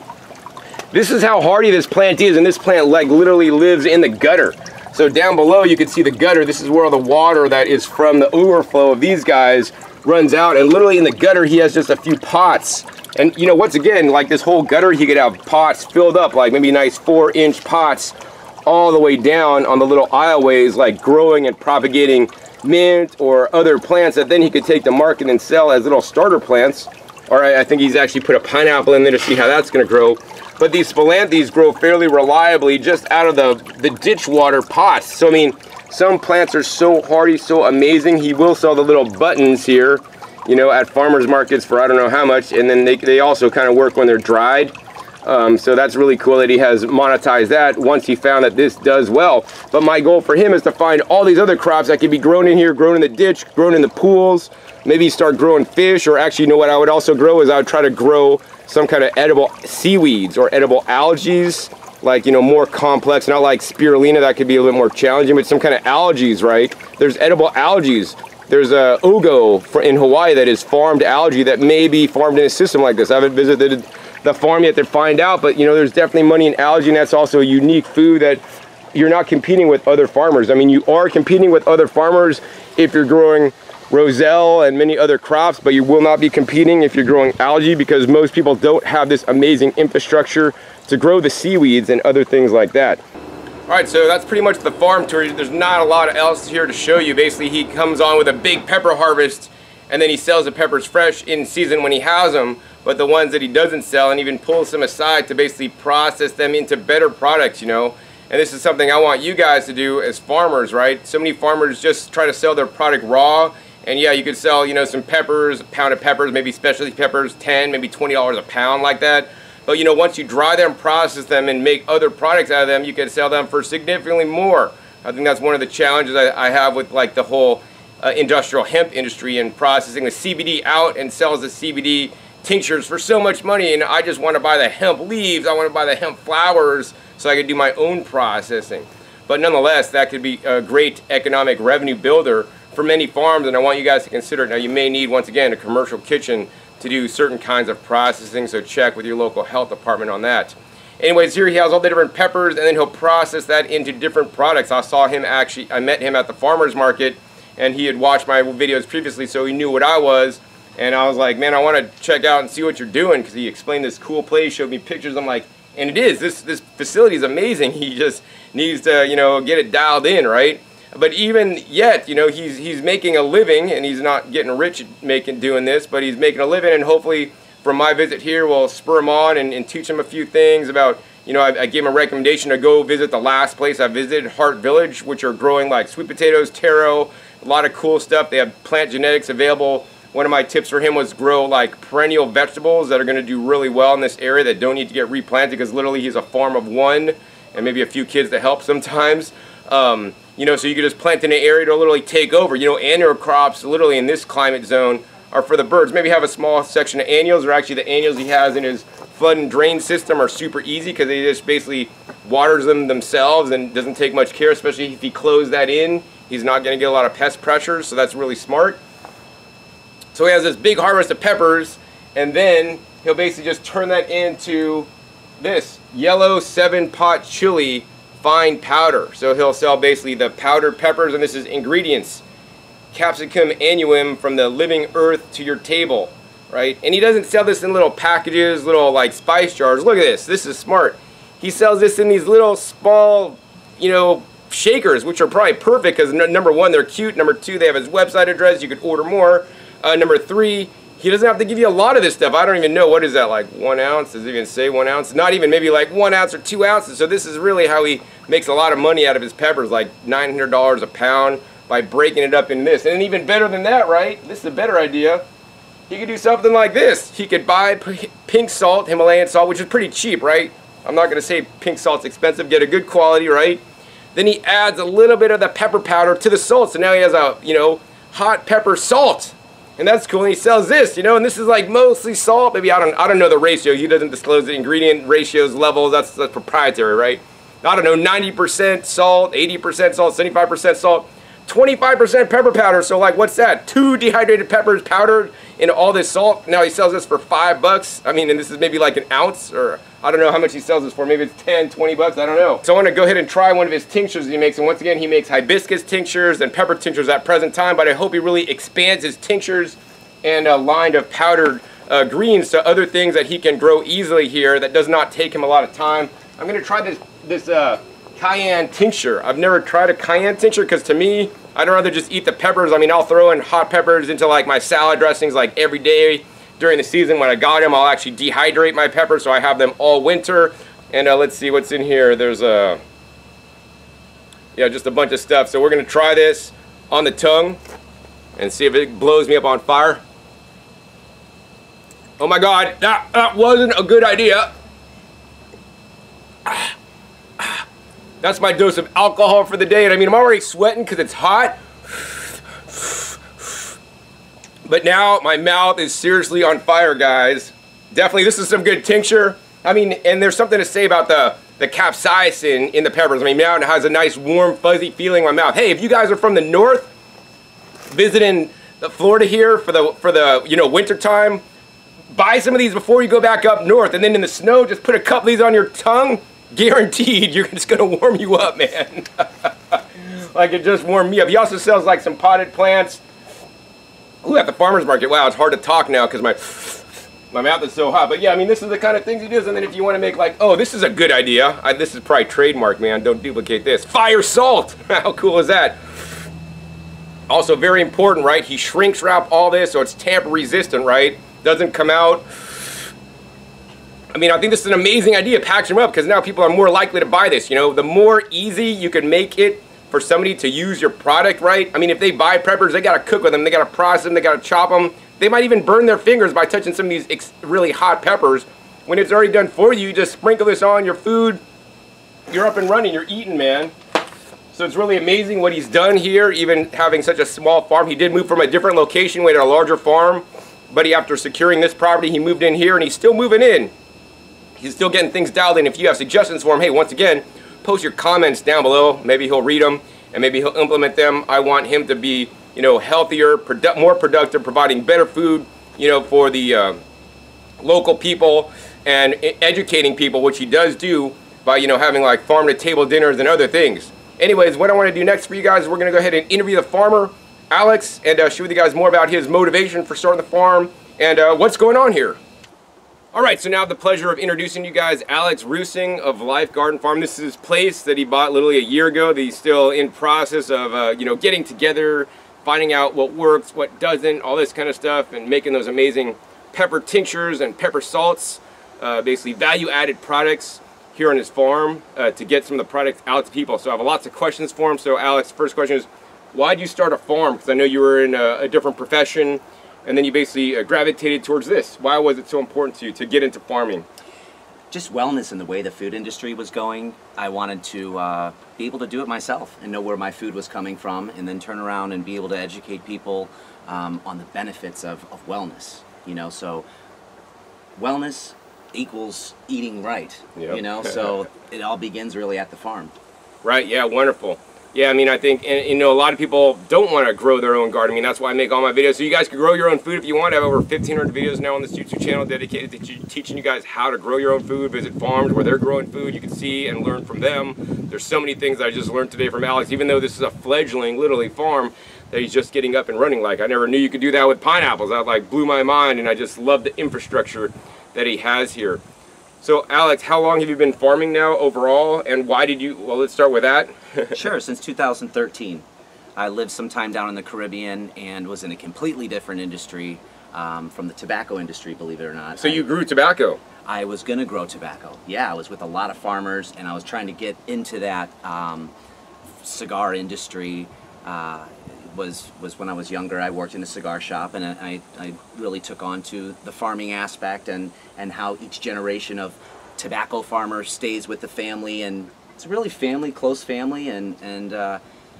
This is how hardy this plant is, and this plant like literally lives in the gutter. So down below you can see the gutter. This is where all the water that is from the overflow of these guys runs out, and literally in the gutter he has just a few pots. And you know, once again, like this whole gutter, he could have pots filled up, like maybe nice four inch pots all the way down on the little aisleways, like growing and propagating mint or other plants that then he could take to market and sell as little starter plants. Or I think he's actually put a pineapple in there to see how that's going to grow. But these spilanthes grow fairly reliably just out of the, the ditch water pots. So I mean, some plants are so hardy, so amazing. He will sell the little buttons here, you know, at farmers markets for I don't know how much. And then they, they also kind of work when they're dried. Um, so that's really cool that he has monetized that once he found that this does well. But my goal for him is to find all these other crops that can be grown in here, grown in the ditch, grown in the pools. Maybe start growing fish, or actually, you know what I would also grow is I would try to grow some kind of edible seaweeds or edible algae, like, you know, more complex, not like spirulina, that could be a little bit more challenging, but some kind of algae, right? There's edible algae. There's a ogo for, in Hawaii that is farmed algae that may be farmed in a system like this. I haven't visited the farm yet to find out, but you know, there's definitely money in algae, and that's also a unique food that you're not competing with other farmers. I mean, you are competing with other farmers if you're growing roselle and many other crops, but you will not be competing if you're growing algae, because most people don't have this amazing infrastructure to grow the seaweeds and other things like that. All right, so that's pretty much the farm tour. There's not a lot else here to show you. Basically, he comes on with a big pepper harvest, and then he sells the peppers fresh in season when he has them, but the ones that he doesn't sell, and even pulls them aside to basically process them into better products, you know. And this is something I want you guys to do as farmers, right? So many farmers just try to sell their product raw. And yeah, you could sell, you know, some peppers, a pound of peppers, maybe specialty peppers, ten, maybe twenty dollars a pound like that. But you know, once you dry them, process them, and make other products out of them, you can sell them for significantly more. I think that's one of the challenges I, I have with like the whole uh, industrial hemp industry and processing the C B D out and sells the C B D tinctures for so much money. And I just want to buy the hemp leaves, I want to buy the hemp flowers so I can do my own processing. But nonetheless, that could be a great economic revenue builder for many farms, and I want you guys to consider it. Now, you may need, once again, a commercial kitchen to do certain kinds of processing, so check with your local health department on that. Anyways, here he has all the different peppers, and then he'll process that into different products. I saw him actually, I met him at the farmer's market, and he had watched my videos previously, so he knew what I was, and I was like, man, I want to check out and see what you're doing, because he explained this cool place, showed me pictures. I'm like, and it is, this, this facility is amazing. He just needs to, you know, get it dialed in, right? But even yet, you know, he's he's making a living, and he's not getting rich making doing this, but he's making a living, and hopefully from my visit here we'll spur him on and, and teach him a few things about, you know, I, I gave him a recommendation to go visit the last place I visited, Heart Village, which are growing like sweet potatoes, taro, a lot of cool stuff. They have plant genetics available. One of my tips for him was grow like perennial vegetables that are going to do really well in this area that don't need to get replanted, because literally he's a farm of one and maybe a few kids to help sometimes. Um, you know, so you could just plant in an area to literally take over. You know, annual crops literally in this climate zone are for the birds. Maybe have a small section of annuals, or actually the annuals he has in his flood and drain system are super easy because he just basically waters them themselves and doesn't take much care, especially if he closes that in. He's not going to get a lot of pest pressures, so that's really smart. So he has this big harvest of peppers, and then he'll basically just turn that into this yellow seven pot chili fine powder. So he'll sell basically the powdered peppers, and this is ingredients: capsicum annuum from the living earth to your table, right? And he doesn't sell this in little packages, little like spice jars. Look at this. This is smart. He sells this in these little small, you know, shakers, which are probably perfect because number one, they're cute. Number two, they have his website address. You could order more. Uh, number three, he doesn't have to give you a lot of this stuff. I don't even know, what is that, like one ounce? Does it even say one ounce? Not even, maybe like one ounce or two ounces. So this is really how he makes a lot of money out of his peppers, like nine hundred dollars a pound by breaking it up in this. And even better than that, right? This is a better idea. He could do something like this. He could buy pink salt, Himalayan salt, which is pretty cheap, right? I'm not going to say pink salt's expensive. Get a good quality, right? Then he adds a little bit of the pepper powder to the salt. So now he has a, you know, hot pepper salt. And that's cool. And he sells this, you know, and this is like mostly salt. Maybe I don't I don't know the ratio. He doesn't disclose the ingredient ratios, levels. That's, that's proprietary, right? I don't know, ninety percent salt, eighty percent salt, seventy-five percent salt, twenty-five percent pepper powder. So like, what's that? Two dehydrated peppers powdered in all this salt. Now he sells this for five bucks. I mean, and this is maybe like an ounce, or I don't know how much he sells this for. Maybe it's ten, twenty bucks. I don't know. So I want to go ahead and try one of his tinctures he makes. And once again, he makes hibiscus tinctures and pepper tinctures at present time, but I hope he really expands his tinctures and a line of powdered uh, greens to other things that he can grow easily here that does not take him a lot of time. I'm going to try this, this uh, cayenne tincture. I've never tried a cayenne tincture because to me, I'd rather just eat the peppers. I mean, I'll throw in hot peppers into like my salad dressings like every day during the season. When I got them, I'll actually dehydrate my peppers so I have them all winter. And uh, let's see what's in here. There's a, yeah, just a bunch of stuff. So we're going to try this on the tongue and see if it blows me up on fire. Oh my God, that, that wasn't a good idea. That's my dose of alcohol for the day. And I mean, I'm already sweating because it's hot. But now my mouth is seriously on fire, guys. Definitely, this is some good tincture. I mean, and there's something to say about the, the capsaicin in the peppers. I mean, now it has a nice, warm, fuzzy feeling in my mouth. Hey, if you guys are from the north, visiting Florida here for the, for the you know, winter time, buy some of these before you go back up north. And then in the snow, just put a couple of these on your tongue. Guaranteed, you're just going to warm you up, man. Like it just warmed me up. He also sells like some potted plants. Ooh, at the farmer's market. Wow, it's hard to talk now because my my mouth is so hot. But yeah, I mean, this is the kind of things he does. And then if you want to make like, oh, this is a good idea. I, this is probably trademark, man. Don't duplicate this. Fire salt. How cool is that? Also very important, right? He shrinks wrap all this so it's tamper resistant, right? Doesn't come out. I mean, I think this is an amazing idea, package them up, because now people are more likely to buy this, you know. The more easy you can make it for somebody to use your product, right? I mean, if they buy peppers, they got to cook with them, they got to process them, they got to chop them. They might even burn their fingers by touching some of these ex really hot peppers. When it's already done for you, you just sprinkle this on your food, you're up and running, you're eating, man. So it's really amazing what he's done here, even having such a small farm. He did move from a different location, went to a larger farm, but he, after securing this property, he moved in here, and he's still moving in. He's still getting things dialed in. If you have suggestions for him, hey, once again, post your comments down below. Maybe he'll read them, and maybe he'll implement them. I want him to be, you know, healthier, produ more productive, providing better food, you know, for the uh, local people, and educating people, which he does do by, you know, having like farm-to-table dinners and other things. Anyways, what I want to do next for you guys is we're going to go ahead and interview the farmer, Alex, and uh, share with you guys more about his motivation for starting the farm and uh, what's going on here. All right, so now I have the pleasure of introducing you guys Alex Ruesing of Life Garden Farm. This is his place that he bought literally a year ago that he's still in process of, uh, you know, getting together, finding out what works, what doesn't, all this kind of stuff, and making those amazing pepper tinctures and pepper salts, uh, basically value-added products here on his farm uh, to get some of the products out to people. So I have lots of questions for him. So Alex, first question is, why did you start a farm? Because I know you were in a, a different profession, and then you basically uh, gravitated towards this. Why was it so important to you to get into farming? Just wellness and the way the food industry was going. I wanted to uh, be able to do it myself and know where my food was coming from, and then turn around and be able to educate people um, on the benefits of, of wellness. You know, so wellness equals eating right. Yep. You know, so it all begins really at the farm. Right. Yeah. Wonderful. Yeah, I mean, I think, and, you know, a lot of people don't want to grow their own garden. I mean, that's why I make all my videos. So you guys can grow your own food if you want. I have over fifteen hundred videos now on this YouTube channel dedicated to teaching you guys how to grow your own food, visit farms where they're growing food. You can see and learn from them. There's so many things I just learned today from Alex, even though this is a fledgling, literally, farm that he's just getting up and running. Like, I never knew you could do that with pineapples. That, like, blew my mind, and I just love the infrastructure that he has here. So, Alex, how long have you been farming now overall, and why did you, well, let's start with that. Sure, since two thousand thirteen. I lived some time down in the Caribbean and was in a completely different industry um, from the tobacco industry, believe it or not. So you grew tobacco? I was going to grow tobacco. Yeah, I was with a lot of farmers, and I was trying to get into that um, cigar industry. Uh, was was when I was younger. I worked in a cigar shop, and I, I really took on to the farming aspect and, and how each generation of tobacco farmer stays with the family, and it's really family, close family, and, and uh,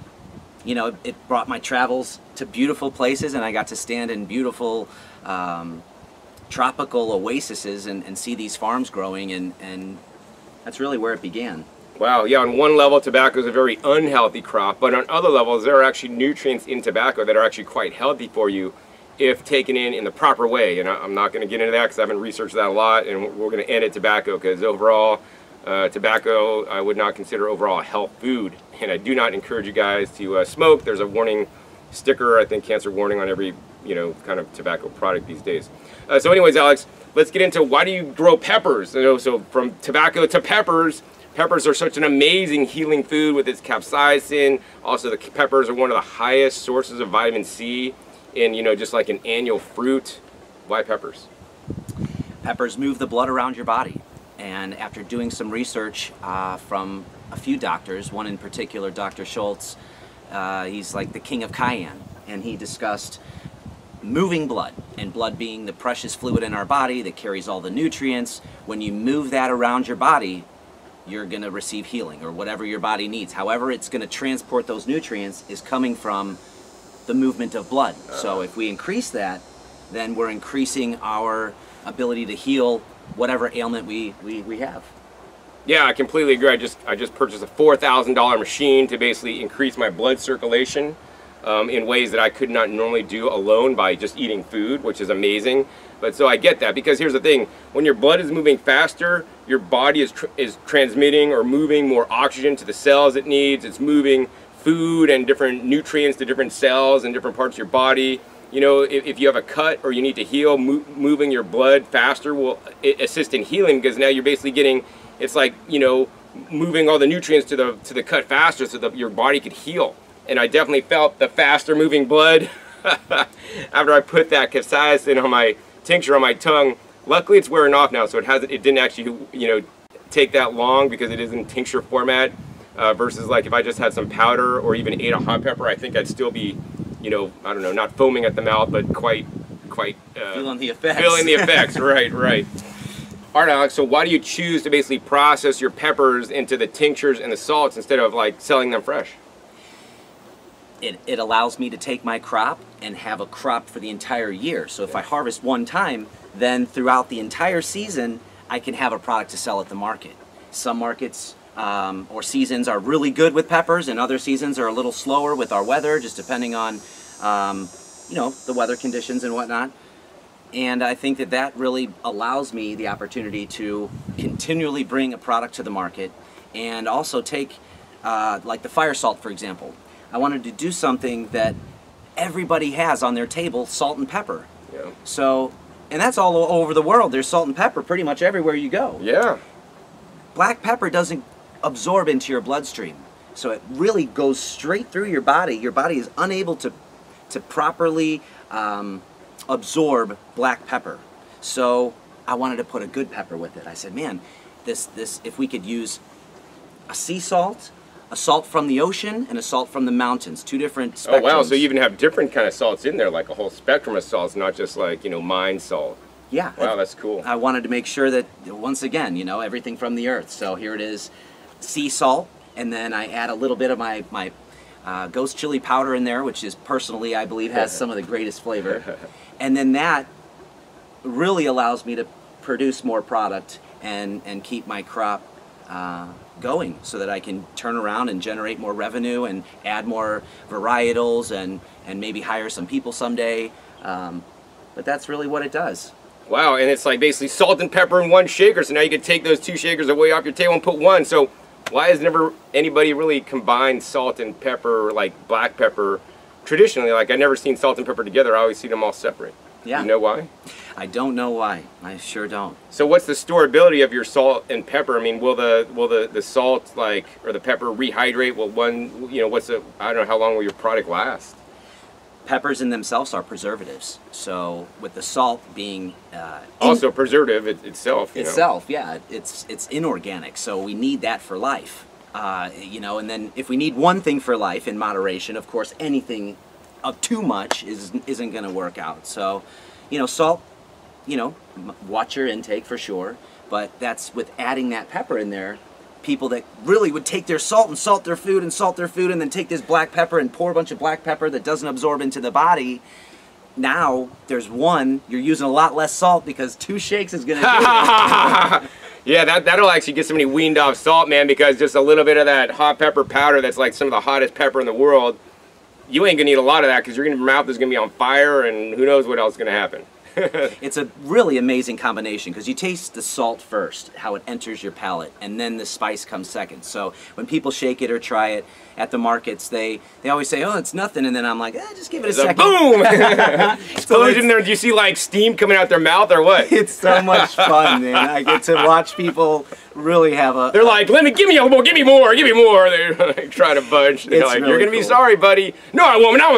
you know, it brought my travels to beautiful places, and I got to stand in beautiful um, tropical oases and, and see these farms growing, and, and that's really where it began. Wow, yeah, on one level tobacco is a very unhealthy crop, but on other levels there are actually nutrients in tobacco that are actually quite healthy for you if taken in in the proper way. And I'm not going to get into that because I haven't researched that a lot, and we're going to end at tobacco because overall uh, tobacco I would not consider overall a health food, and I do not encourage you guys to uh, smoke. There's a warning sticker, I think cancer warning, on every, you know, kind of tobacco product these days. Uh, so anyways, Alex, let's get into why do you grow peppers? You know, so from tobacco to peppers. Peppers are such an amazing healing food with its capsaicin. Also, the peppers are one of the highest sources of vitamin C in, you know, just like an annual fruit. Why peppers? Peppers move the blood around your body. And after doing some research uh, from a few doctors, one in particular, Doctor Schultz, uh, he's like the king of cayenne. And he discussed moving blood, and blood being the precious fluid in our body that carries all the nutrients. When you move that around your body, you're going to receive healing, or whatever your body needs. However it's going to transport those nutrients is coming from the movement of blood. So if we increase that, then we're increasing our ability to heal whatever ailment we, we, we have. Yeah, I completely agree. I just, I just purchased a four thousand dollar machine to basically increase my blood circulation um, in ways that I could not normally do alone by just eating food, which is amazing. But so I get that, because here's the thing, when your blood is moving faster, your body is, tr is transmitting or moving more oxygen to the cells it needs. It's moving food and different nutrients to different cells and different parts of your body. You know, if, if you have a cut or you need to heal, mo moving your blood faster will assist in healing, because now you're basically getting, it's like, you know, moving all the nutrients to the, to the cut faster so that your body could heal. And I definitely felt the faster moving blood after I put that capsaicin on my tincture on my tongue. Luckily it's wearing off now, so it hasn't, it didn't actually, you know, take that long because it is in tincture format, uh, versus like if I just had some powder or even ate a hot pepper, I think I'd still be, you know, I don't know, not foaming at the mouth, but quite, quite uh, feeling the effects. Feeling the effects, right, right. All right, Alex, so why do you choose to basically process your peppers into the tinctures and the salts instead of like selling them fresh? It, it allows me to take my crop and have a crop for the entire year. So if I harvest one time, then throughout the entire season, I can have a product to sell at the market. Some markets um, or seasons are really good with peppers, and other seasons are a little slower with our weather, just depending on, um, you know, the weather conditions and whatnot. And I think that that really allows me the opportunity to continually bring a product to the market, and also take, uh, like the fire salt, for example. I wanted to do something that everybody has on their table, salt and pepper. Yeah. So And that's all over the world. There's salt and pepper pretty much everywhere you go. Yeah. Black pepper doesn't absorb into your bloodstream. So it really goes straight through your body. Your body is unable to, to properly um, absorb black pepper. So I wanted to put a good pepper with it. I said, man, this, this, if we could use a sea salt, a salt from the ocean, and a salt from the mountains, two different spectrums. Oh wow, so you even have different kind of salts in there, like a whole spectrum of salts, not just like, you know, mine salt. Yeah. Wow, that's cool. I wanted to make sure that, once again, you know, everything from the earth. So here it is, sea salt, and then I add a little bit of my, my uh, ghost chili powder in there, which is personally, I believe, has some of the greatest flavor. And then that really allows me to produce more product and, and keep my crop uh, going, so that I can turn around and generate more revenue and add more varietals and, and maybe hire some people someday. Um, but that's really what it does. Wow, and it's like basically salt and pepper in one shaker, so now you can take those two shakers away off your table and put one. So why has never anybody really combined salt and pepper, like black pepper, traditionally? Like, I've never seen salt and pepper together. I always see them all separate. Yeah. You know why? I don't know why. I sure don't. So what's the storability of your salt and pepper? I mean, will the will the, the salt, like, or the pepper rehydrate? Will one, you know, what's the, I don't know, how long will your product last? Peppers in themselves are preservatives. So with the salt being uh, also preservative it, itself. You itself, know? yeah, it's it's inorganic. So we need that for life. Uh, you know, and then if we need one thing for life in moderation, of course, anything of too much is isn't going to work out. So, you know, salt, you know, watch your intake for sure. But that's with adding that pepper in there. People that really would take their salt and salt their food and salt their food and then take this black pepper and pour a bunch of black pepper that doesn't absorb into the body. Now there's one, you're using a lot less salt because two shakes is going to do it. Yeah, that, that'll actually get somebody weaned off salt, man, because just a little bit of that hot pepper powder that's like some of the hottest pepper in the world, you ain't going to need a lot of that because your mouth is going to be on fire and who knows what else is going to happen. It's a really amazing combination because you taste the salt first, how it enters your palate, and then the spice comes second. So when people shake it or try it at the markets, they, they always say, oh, it's nothing, and then I'm like, eh, just give it a It's second. A boom! Explosion there. Do you see like steam coming out their mouth or what? It's so much fun, man. I get to watch people really have a... They're like, let me, give me a more, give me more, give me more. They're like, trying to budge. They're It's like, really you're going to cool. be sorry, buddy. No, I won't. I'm a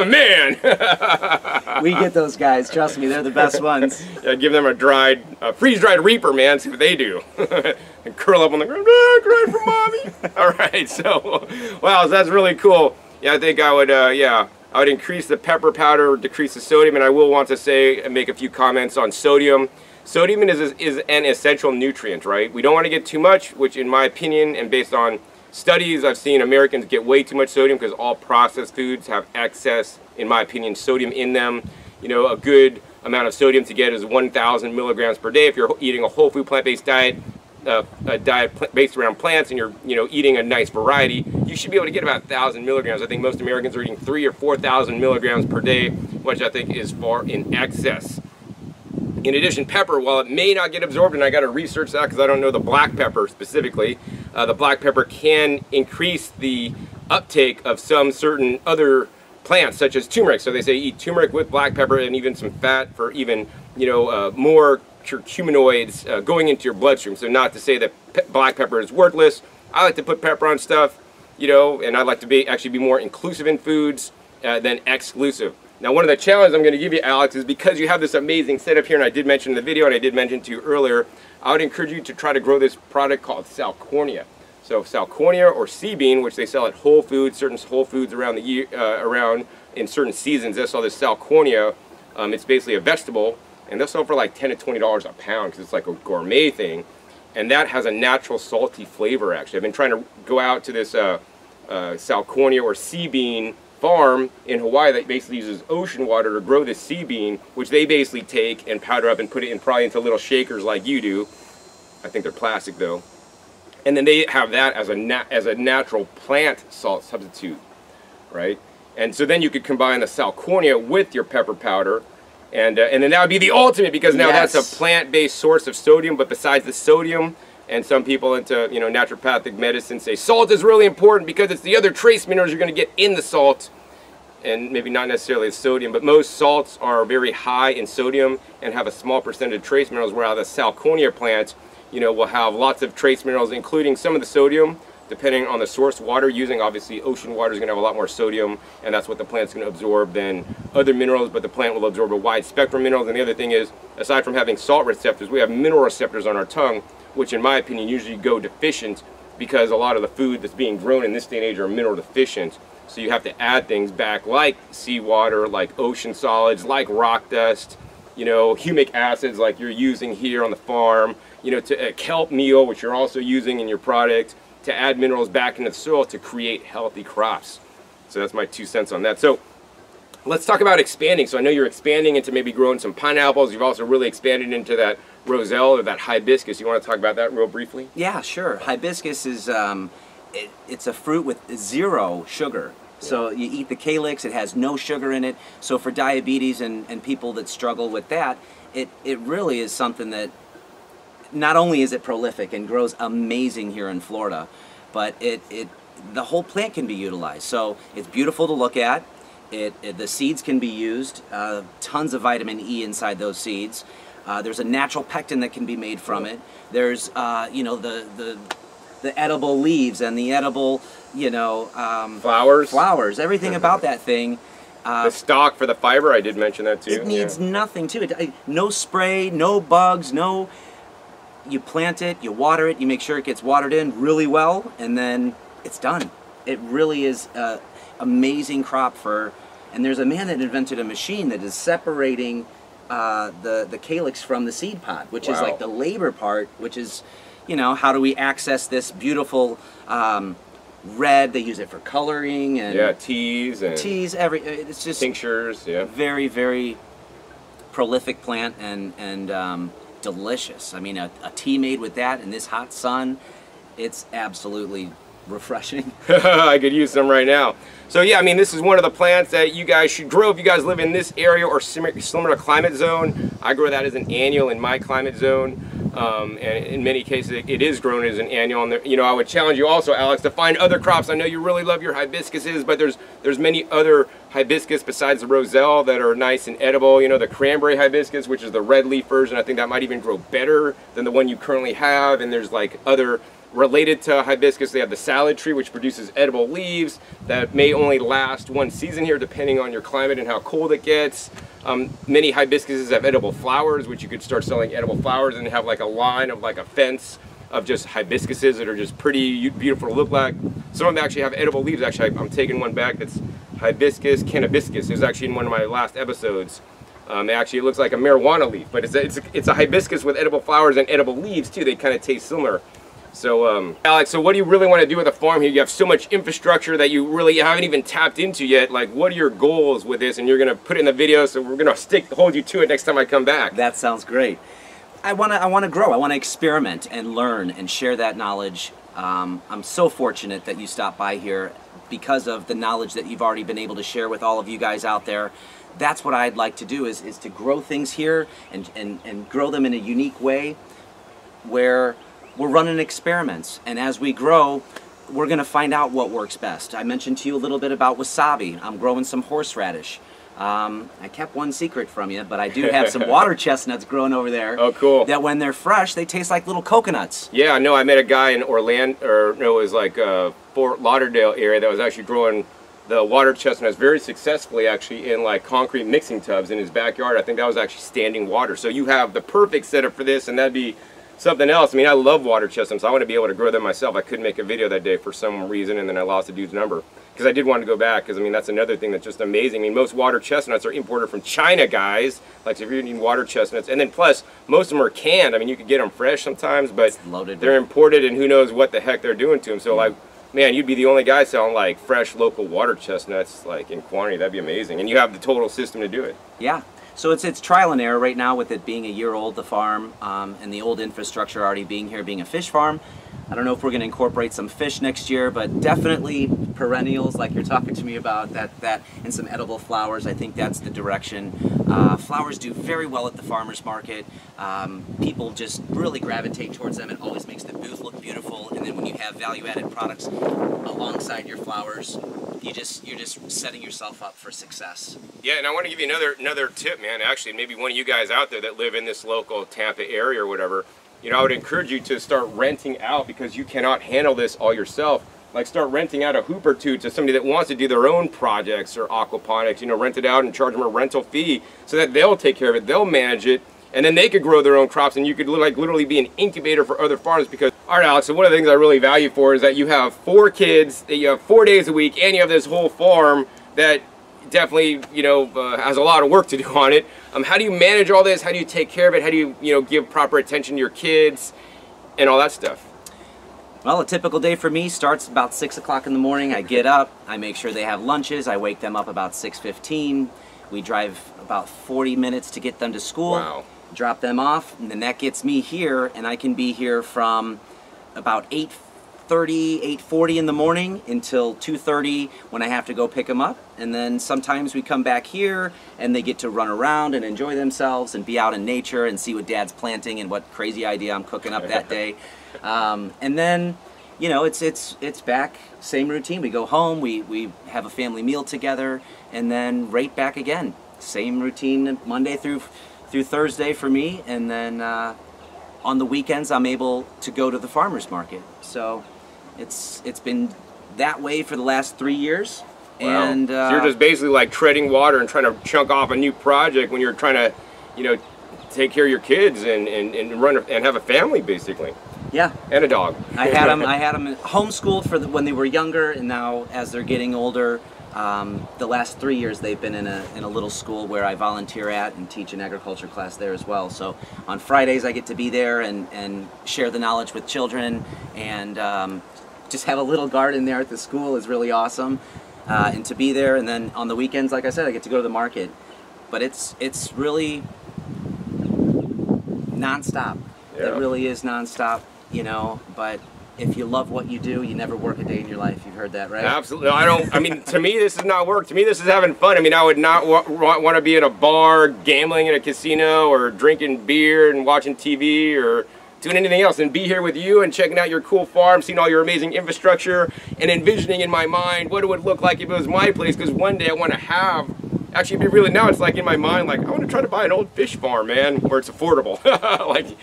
man. We get those guys. Trust me, they're the best ones. Yeah, give them a dried, uh, freeze-dried Reaper, man. See what they do. And curl up on the ground. Ah, cry for mommy. All right, so, wow, so that's really cool. Yeah, I think I would, uh, yeah, I would increase the pepper powder, decrease the sodium, and I will want to say and make a few comments on sodium. Sodium is, is an essential nutrient, right? We don't want to get too much, which in my opinion, and based on studies, I've seen Americans get way too much sodium because all processed foods have excess, in my opinion, sodium in them. You know, a good amount of sodium to get is one thousand milligrams per day. If you're eating a whole food plant-based diet, uh, a diet pl based around plants, and you're, you know, eating a nice variety, you should be able to get about one thousand milligrams. I think most Americans are eating three or four thousand milligrams per day, which I think is far in excess. In addition, pepper, while it may not get absorbed, and I got to research that because I don't know the black pepper specifically, uh, the black pepper can increase the uptake of some certain other plants, such as turmeric. So they say eat turmeric with black pepper and even some fat for even, you know, uh, more curcuminoids uh, going into your bloodstream. So not to say that pe black pepper is worthless. I like to put pepper on stuff, you know, and I like to be actually be more inclusive in foods uh, than exclusive. Now, one of the challenges I'm going to give you, Alex, is because you have this amazing setup here, and I did mention in the video, and I did mention to you earlier, I would encourage you to try to grow this product called Salcornia. So Salcornia or sea bean, which they sell at Whole Foods, certain Whole Foods around the year, uh, around in certain seasons. They sell this Salcornia. Um, it's basically a vegetable, and they'll sell for like ten to twenty dollars a pound because it's like a gourmet thing, and that has a natural salty flavor. Actually, I've been trying to go out to this uh, uh, Salcornia or sea bean farm in Hawaii that basically uses ocean water to grow this sea bean, which they basically take and powder up and put it in probably into little shakers like you do. I think they're plastic though. And then they have that as a nat as a natural plant salt substitute, right? And so then you could combine the Salcornia with your pepper powder, and uh, and then that would be the ultimate, because now Yes. that's a plant-based source of sodium. But besides the sodium, and some people into, you know, naturopathic medicine say salt is really important because it's the other trace minerals you're going to get in the salt. and maybe not necessarily sodium, but most salts are very high in sodium and have a small percentage of trace minerals, whereas the Salconia plant, you know, will have lots of trace minerals, including some of the sodium, depending on the source water using. Obviously, ocean water is going to have a lot more sodium, and that's what the plant's going to absorb than other minerals, but the plant will absorb a wide spectrum of minerals. And the other thing is, aside from having salt receptors, we have mineral receptors on our tongue, which in my opinion usually go deficient because a lot of the food that's being grown in this day and age are mineral deficient. So you have to add things back like seawater, like ocean solids, like rock dust, you know, humic acids like you're using here on the farm, you know, to a kelp meal, which you're also using in your product, to add minerals back into the soil to create healthy crops. So that's my two cents on that. So let's talk about expanding. So I know you're expanding into maybe growing some pineapples. You've also really expanded into that roselle or that hibiscus. You want to talk about that real briefly? Yeah, sure. Hibiscus is, um, it, it's a fruit with zero sugar. So you eat the calyx, it has no sugar in it. So for diabetes and, and people that struggle with that, it, it really is something that not only is it prolific and grows amazing here in Florida, but it, it the whole plant can be utilized. So it's beautiful to look at. It, it the seeds can be used. Uh, tons of vitamin E inside those seeds. Uh, there's a natural pectin that can be made from it. There's uh, you know the the the edible leaves and the edible you know um, flowers. Flowers. Everything about that thing. Uh, the stalk for the fiber, I did mention that too. It needs yeah. nothing to it. No spray, no bugs, no. You plant it, you water it, you make sure it gets watered in really well, and then it's done. It really is an amazing crop for, and there's a man that invented a machine that is separating uh, the, the calyx from the seed pod, which wow. is like the labor part, which is, you know, how do we access this beautiful um, red? They use it for coloring and yeah, teas and teas. Every it's just tinctures. Yeah, very very prolific plant and and. Um, delicious. I mean, a, a tea made with that in this hot sun, it's absolutely refreshing. I could use some right now. So yeah, I mean, this is one of the plants that you guys should grow if you guys live in this area or similar, similar climate zone. I grow that as an annual in my climate zone. Um, and in many cases, it, it is grown as an annual. And there, you know, I would challenge you also, Alex, to find other crops. I know you really love your hibiscuses, but there's there's many other hibiscus besides the roselle that are nice and edible. You know, the cranberry hibiscus, which is the red leaf version. I think that might even grow better than the one you currently have. And there's like other related to hibiscus. They have the salad tree, which produces edible leaves that may only last one season here, depending on your climate and how cold it gets. Um, many hibiscuses have edible flowers, which you could start selling edible flowers and have like a line of like a fence of just hibiscuses that are just pretty beautiful to look like. Some of them actually have edible leaves. Actually, I'm taking one back that's hibiscus cannabiscus. It was actually in one of my last episodes. Um, actually, it looks like a marijuana leaf, but it's a, it's, a, it's a hibiscus with edible flowers and edible leaves too. They kind of taste similar. So, um, Alex, so what do you really want to do with a farm here? You have so much infrastructure that you really haven't even tapped into yet. Like, what are your goals with this? And you're going to put it in the video, so we're going to stick, hold you to it next time I come back. That sounds great. I want to I want to grow. I want to experiment and learn and share that knowledge. Um, I'm so fortunate that you stopped by here because of the knowledge that you've already been able to share with all of you guys out there. That's what I'd like to do is, is to grow things here and, and, and grow them in a unique way where we're running experiments, and as we grow, we're going to find out what works best. I mentioned to you a little bit about wasabi. I'm growing some horseradish. Um, I kept one secret from you, but I do have some water chestnuts growing over there. Oh, cool. That when they're fresh, they taste like little coconuts. Yeah, no, I met a guy in Orlando, or no, it was like uh, Fort Lauderdale area that was actually growing the water chestnuts very successfully actually in like concrete mixing tubs in his backyard. I think that was actually standing water. So you have the perfect setup for this, and that'd be something else. I mean, I love water chestnuts. I want to be able to grow them myself. I couldn't make a video that day for some reason, and then I lost the dude's number. Because I did want to go back, because I mean, that's another thing that's just amazing. I mean, most water chestnuts are imported from China, guys. Like, if you're eating water chestnuts. And then plus, most of them are canned. I mean, you could get them fresh sometimes, but loaded they're imported, and who knows what the heck they're doing to them. So, like, man, you'd be the only guy selling, like, fresh local water chestnuts, like, in quantity. That'd be amazing. And you have the total system to do it. Yeah. So it's it's trial and error right now with it being a year old, the farm, um, and the old infrastructure already being here, being a fish farm. I don't know if we're going to incorporate some fish next year, but definitely perennials like you're talking to me about, that, that and some edible flowers. I think that's the direction. Uh, flowers do very well at the farmer's market. Um, people just really gravitate towards them. It always makes the booth look beautiful. And then when you have value-added products alongside your flowers, you just you're just setting yourself up for success. Yeah, and I want to give you another another tip, man. Actually, maybe one of you guys out there that live in this local Tampa area or whatever, you know, I would encourage you to start renting out, because you cannot handle this all yourself. Like, start renting out a hoop or two to somebody that wants to do their own projects or aquaponics. You know, rent it out and charge them a rental fee so that they'll take care of it, they'll manage it, and then they could grow their own crops, and you could like literally be an incubator for other farms. Because, all right, Alex, so one of the things I really value for is that you have four kids, that you have four days a week, and you have this whole farm that definitely, you know, uh, has a lot of work to do on it. Um, how do you manage all this? How do you take care of it? How do you, you know, give proper attention to your kids and all that stuff? Well, a typical day for me starts about six o'clock in the morning. I get up, I make sure they have lunches, I wake them up about six fifteen. We drive about forty minutes to get them to school, wow. drop them off, and then that gets me here, and I can be here from about eight thirty, eight forty in the morning until two thirty when I have to go pick them up. And then sometimes we come back here and they get to run around and enjoy themselves and be out in nature and see what Dad's planting and what crazy idea I'm cooking up that day. Um, and then, you know, it's it's it's back, same routine. We go home, we, we have a family meal together, and then right back again. Same routine Monday through through Thursday for me, and then uh, on the weekends I'm able to go to the farmer's market. So it's it's been that way for the last three years. Wow. And uh, so you're just basically like treading water and trying to chunk off a new project when you're trying to, you know, take care of your kids and, and, and run and have a family, basically. Yeah. And a dog. I had them. I had them homeschooled for the, when they were younger, and now as they're getting older, um, the last three years they've been in a in a little school where I volunteer at and teach an agriculture class there as well. So on Fridays I get to be there and and share the knowledge with children, and um, just have a little garden there at the school is really awesome. Uh, and to be there, and then on the weekends, like I said, I get to go to the market. But it's it's really nonstop. Yeah. It really is nonstop, you know. But if you love what you do, you never work a day in your life. You've heard that, right? Absolutely. I don't. I mean, to me, this is not work. To me, this is having fun. I mean, I would not wa want to be in a bar, gambling in a casino, or drinking beer and watching T V, or doing anything else, and be here with you and checking out your cool farm, seeing all your amazing infrastructure, and envisioning in my mind what it would look like if it was my place. Because one day I want to have, actually, be really now it's like in my mind, like I want to try to buy an old fish farm, man, where it's affordable. Like,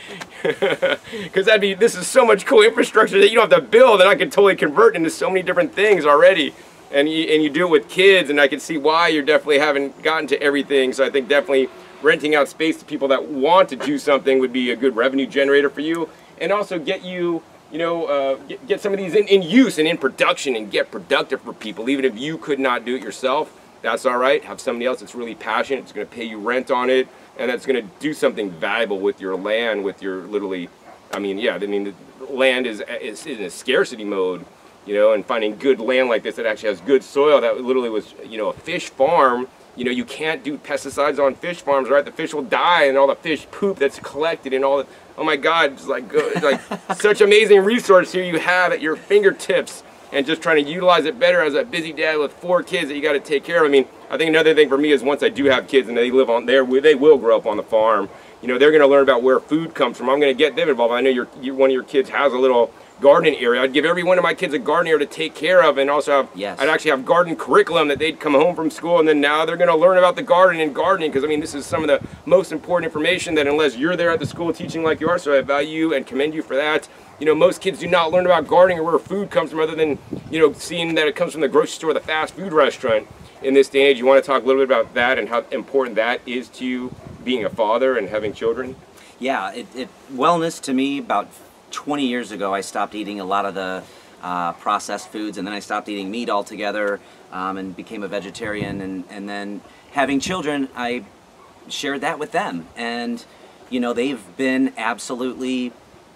because that'd be, this is so much cool infrastructure that you don't have to build, and I could totally convert into so many different things already. And you, and you do it with kids, and I can see why you definitely haven't gotten to everything. So I think definitely renting out space to people that want to do something would be a good revenue generator for you, and also get you, you know, uh, get, get some of these in, in use and in production, and get productive for people. Even if you could not do it yourself, that's all right. Have somebody else that's really passionate, it's going to pay you rent on it, and that's going to do something valuable with your land, with your literally, I mean, yeah, I mean, the land is, is in a scarcity mode, you know, and finding good land like this that actually has good soil, that literally was, you know, a fish farm. You know, you can't do pesticides on fish farms, right? The fish will die, and all the fish poop that's collected, and all the, oh my God, it's like, it's like such amazing resource here you have at your fingertips, and just trying to utilize it better as a busy dad with four kids that you got to take care of. I mean, I think another thing for me is once I do have kids and they live on there, they will grow up on the farm. You know, they're going to learn about where food comes from. I'm going to get them involved. I know your, your one of your kids has a little garden area. I'd give every one of my kids a garden area to take care of, and also have, yes. I'd actually have garden curriculum that they'd come home from school, and then now they're going to learn about the garden and gardening, because I mean, this is some of the most important information that unless you're there at the school teaching like you are, so I value you and commend you for that. You know, most kids do not learn about gardening or where food comes from, other than, you know, seeing that it comes from the grocery store, the fast food restaurant. In this day and age, you want to talk a little bit about that and how important that is to you, being a father and having children? Yeah, it, it wellness to me, about twenty years ago, I stopped eating a lot of the uh, processed foods, and then I stopped eating meat altogether, um, and became a vegetarian. And, and then having children, I shared that with them. And, you know, they've been absolutely,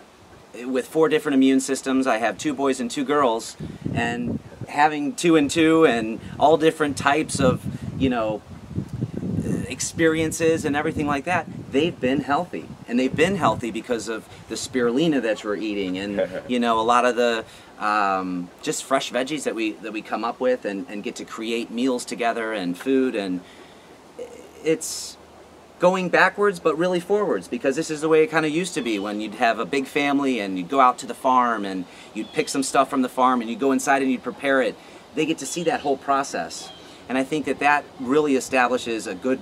with four different immune systems. I have two boys and two girls, and having two and two and all different types of, you know, experiences and everything like that, they've been healthy. And they've been healthy because of the spirulina that we're eating, and you know, a lot of the um, just fresh veggies that we that we come up with, and, and get to create meals together and food. And it's going backwards but really forwards, because this is the way it kind of used to be, when you'd have a big family and you'd go out to the farm and you'd pick some stuff from the farm and you'd go inside and you'd prepare it. they get to see that whole process. And I think that that really establishes a good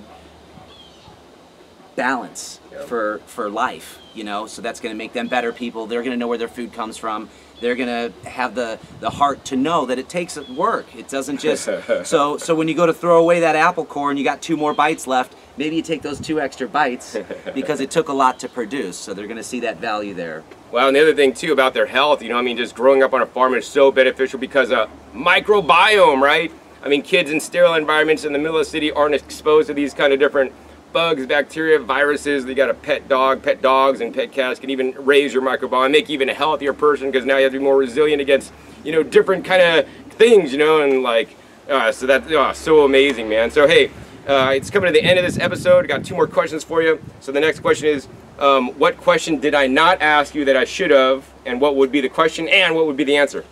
balance Yep. for, for life, you know, so that's going to make them better people. They're going to know where their food comes from. They're going to have the, the heart to know that it takes work. It doesn't just, so, so when you go to throw away that apple core and you got two more bites left, maybe you take those two extra bites because it took a lot to produce. So they're going to see that value there. Well, and the other thing too about their health, you know, I mean, just growing up on a farm is so beneficial because of microbiome, right? I mean, kids in sterile environments in the middle of the city aren't exposed to these kind of different bugs, bacteria, viruses. They got a pet dog, pet dogs, and pet cats can even raise your microbiome, make you even a healthier person because now you have to be more resilient against, you know, different kind of things, you know, and like, uh, so that's uh, so amazing, man. So hey, uh, it's coming to the end of this episode. I got two more questions for you. So the next question is, um, what question did I not ask you that I should have, and what would be the question, and what would be the answer?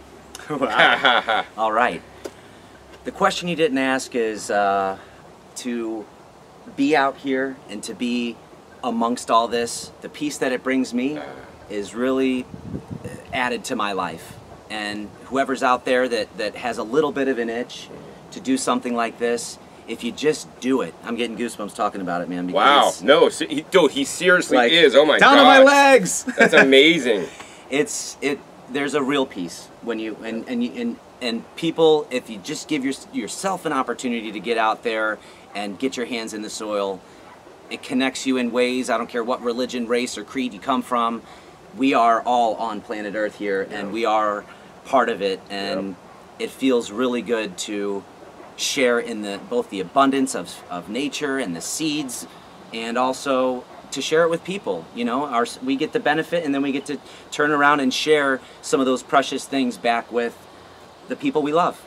Wow. All right. The question you didn't ask is uh, to be out here and to be amongst all this. The peace that it brings me is really added to my life. And whoever's out there that, that has a little bit of an itch to do something like this, if you just do it. I'm getting goosebumps talking about it, man. Wow. No, so he, dude, he seriously like, is. Oh my god. Down to my legs. That's amazing. It's it. There's a real peace when you and and you, and and people. If you just give your, yourself an opportunity to get out there and get your hands in the soil, it connects you in ways. I don't care what religion, race, or creed you come from. We are all on planet Earth here, and we are part of it. And yep. It feels really good to share in the both the abundance of of nature and the seeds, and also to share it with people. You know, our, we get the benefit, and then we get to turn around and share some of those precious things back with the people we love.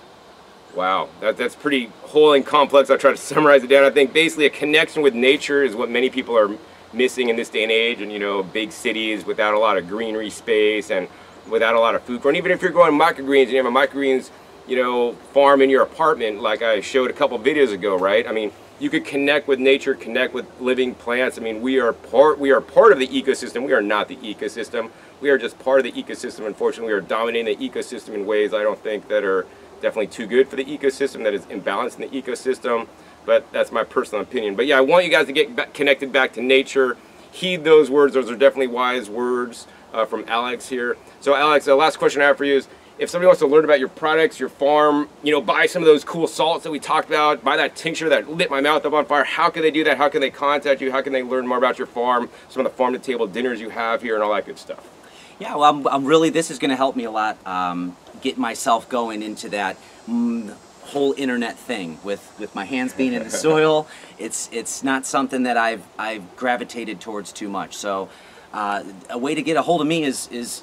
Wow, that, that's pretty whole and complex. I'll try to summarize it down. I think basically a connection with nature is what many people are missing in this day and age, and you know, big cities without a lot of greenery space and without a lot of food. And even if you're growing microgreens and you have a microgreens, you know, farm in your apartment, like I showed a couple videos ago, right? I mean, you could connect with nature, connect with living plants. I mean, we are part, we are part of the ecosystem. We are not the ecosystem. We are just part of the ecosystem. Unfortunately, we are dominating the ecosystem in ways I don't think that are definitely too good for the ecosystem, that is imbalanced in the ecosystem. But that's my personal opinion. But yeah, I want you guys to get back, connected back to nature. Heed those words. Those are definitely wise words uh, from Alex here. So Alex, the last question I have for you is, if somebody wants to learn about your products, your farm, you know, buy some of those cool salts that we talked about, buy that tincture that lit my mouth up on fire, how can they do that? How can they contact you? How can they learn more about your farm, some of the farm-to-table dinners you have here and all that good stuff? Yeah, well, I'm, I'm really, this is going to help me a lot, um, get myself going into that mm, whole internet thing with, with my hands being in the soil. It's, it's not something that I've, I've gravitated towards too much. So uh, a way to get a hold of me is, is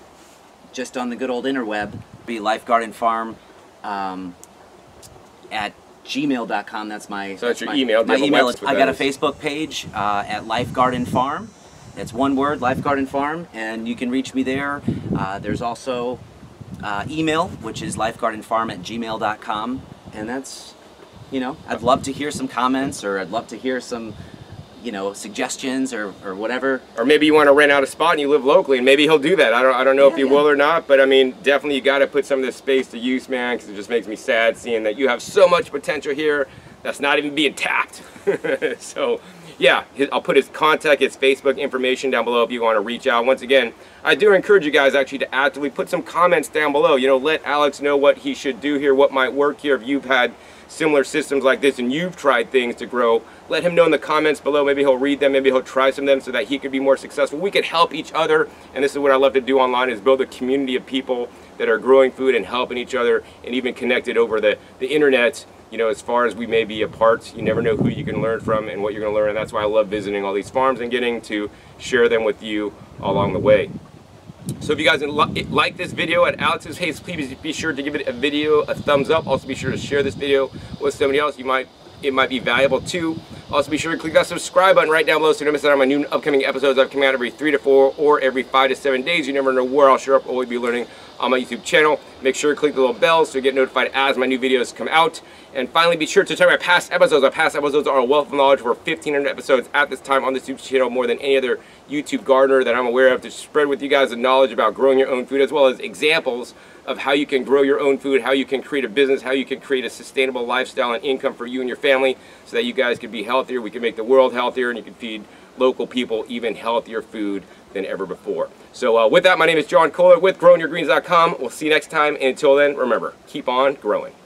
just on the good old interweb, be Life Garden Farm um, at gmail dot com. That's my so that's, that's your my, email. My email. I got is? a Facebook page uh, at Life Garden Farm. That's one word, Life Garden Farm, and you can reach me there. Uh, there's also uh, email, which is lifegardenfarm at gmail dot com, and that's, you know, I'd love to hear some comments, or I'd love to hear some, you know, suggestions or, or whatever. Or maybe you want to rent out a spot and you live locally, and maybe he'll do that. I don't, I don't know yeah, if he yeah. will or not, but I mean, definitely you got to put some of this space to use, man, because it just makes me sad seeing that you have so much potential here that's not even being tapped. So, yeah, I'll put his contact, his Facebook information down below if you want to reach out. Once again, I do encourage you guys actually to actively put some comments down below. You know, let Alex know what he should do here, what might work here. If you've had similar systems like this and you've tried things to grow, let him know in the comments below. Maybe he'll read them, maybe he'll try some of them so that he could be more successful. We could help each other, and this is what I love to do online, is build a community of people that are growing food and helping each other, and even connected over the, the internet. You know, as far as we may be apart, you never know who you can learn from and what you're going to learn, and that's why I love visiting all these farms and getting to share them with you along the way. So if you guys like this video at Alex's Pace, please be sure to give it a video a thumbs up. Also be sure to share this video with somebody else you might it might be valuable to. Also be sure to click that subscribe button right down below so you don't miss out on my new upcoming episodes. I've come out every three to four or every five to seven days. You never know where I'll show up or we'll be learning on my YouTube channel. Make sure to click the little bell so you get notified as my new videos come out. And finally, be sure to check my past episodes. My past episodes are a wealth of knowledge. For fifteen hundred episodes at this time on this YouTube channel, more than any other YouTube gardener that I'm aware of, to spread with you guys the knowledge about growing your own food, as well as examples of how you can grow your own food, how you can create a business, how you can create a sustainable lifestyle and income for you and your family so that you guys can be healthier, we can make the world healthier, and you can feed local people even healthier food than ever before. So uh, with that, my name is John Kohler with growing your greens dot com. We'll see you next time, and until then, remember, keep on growing.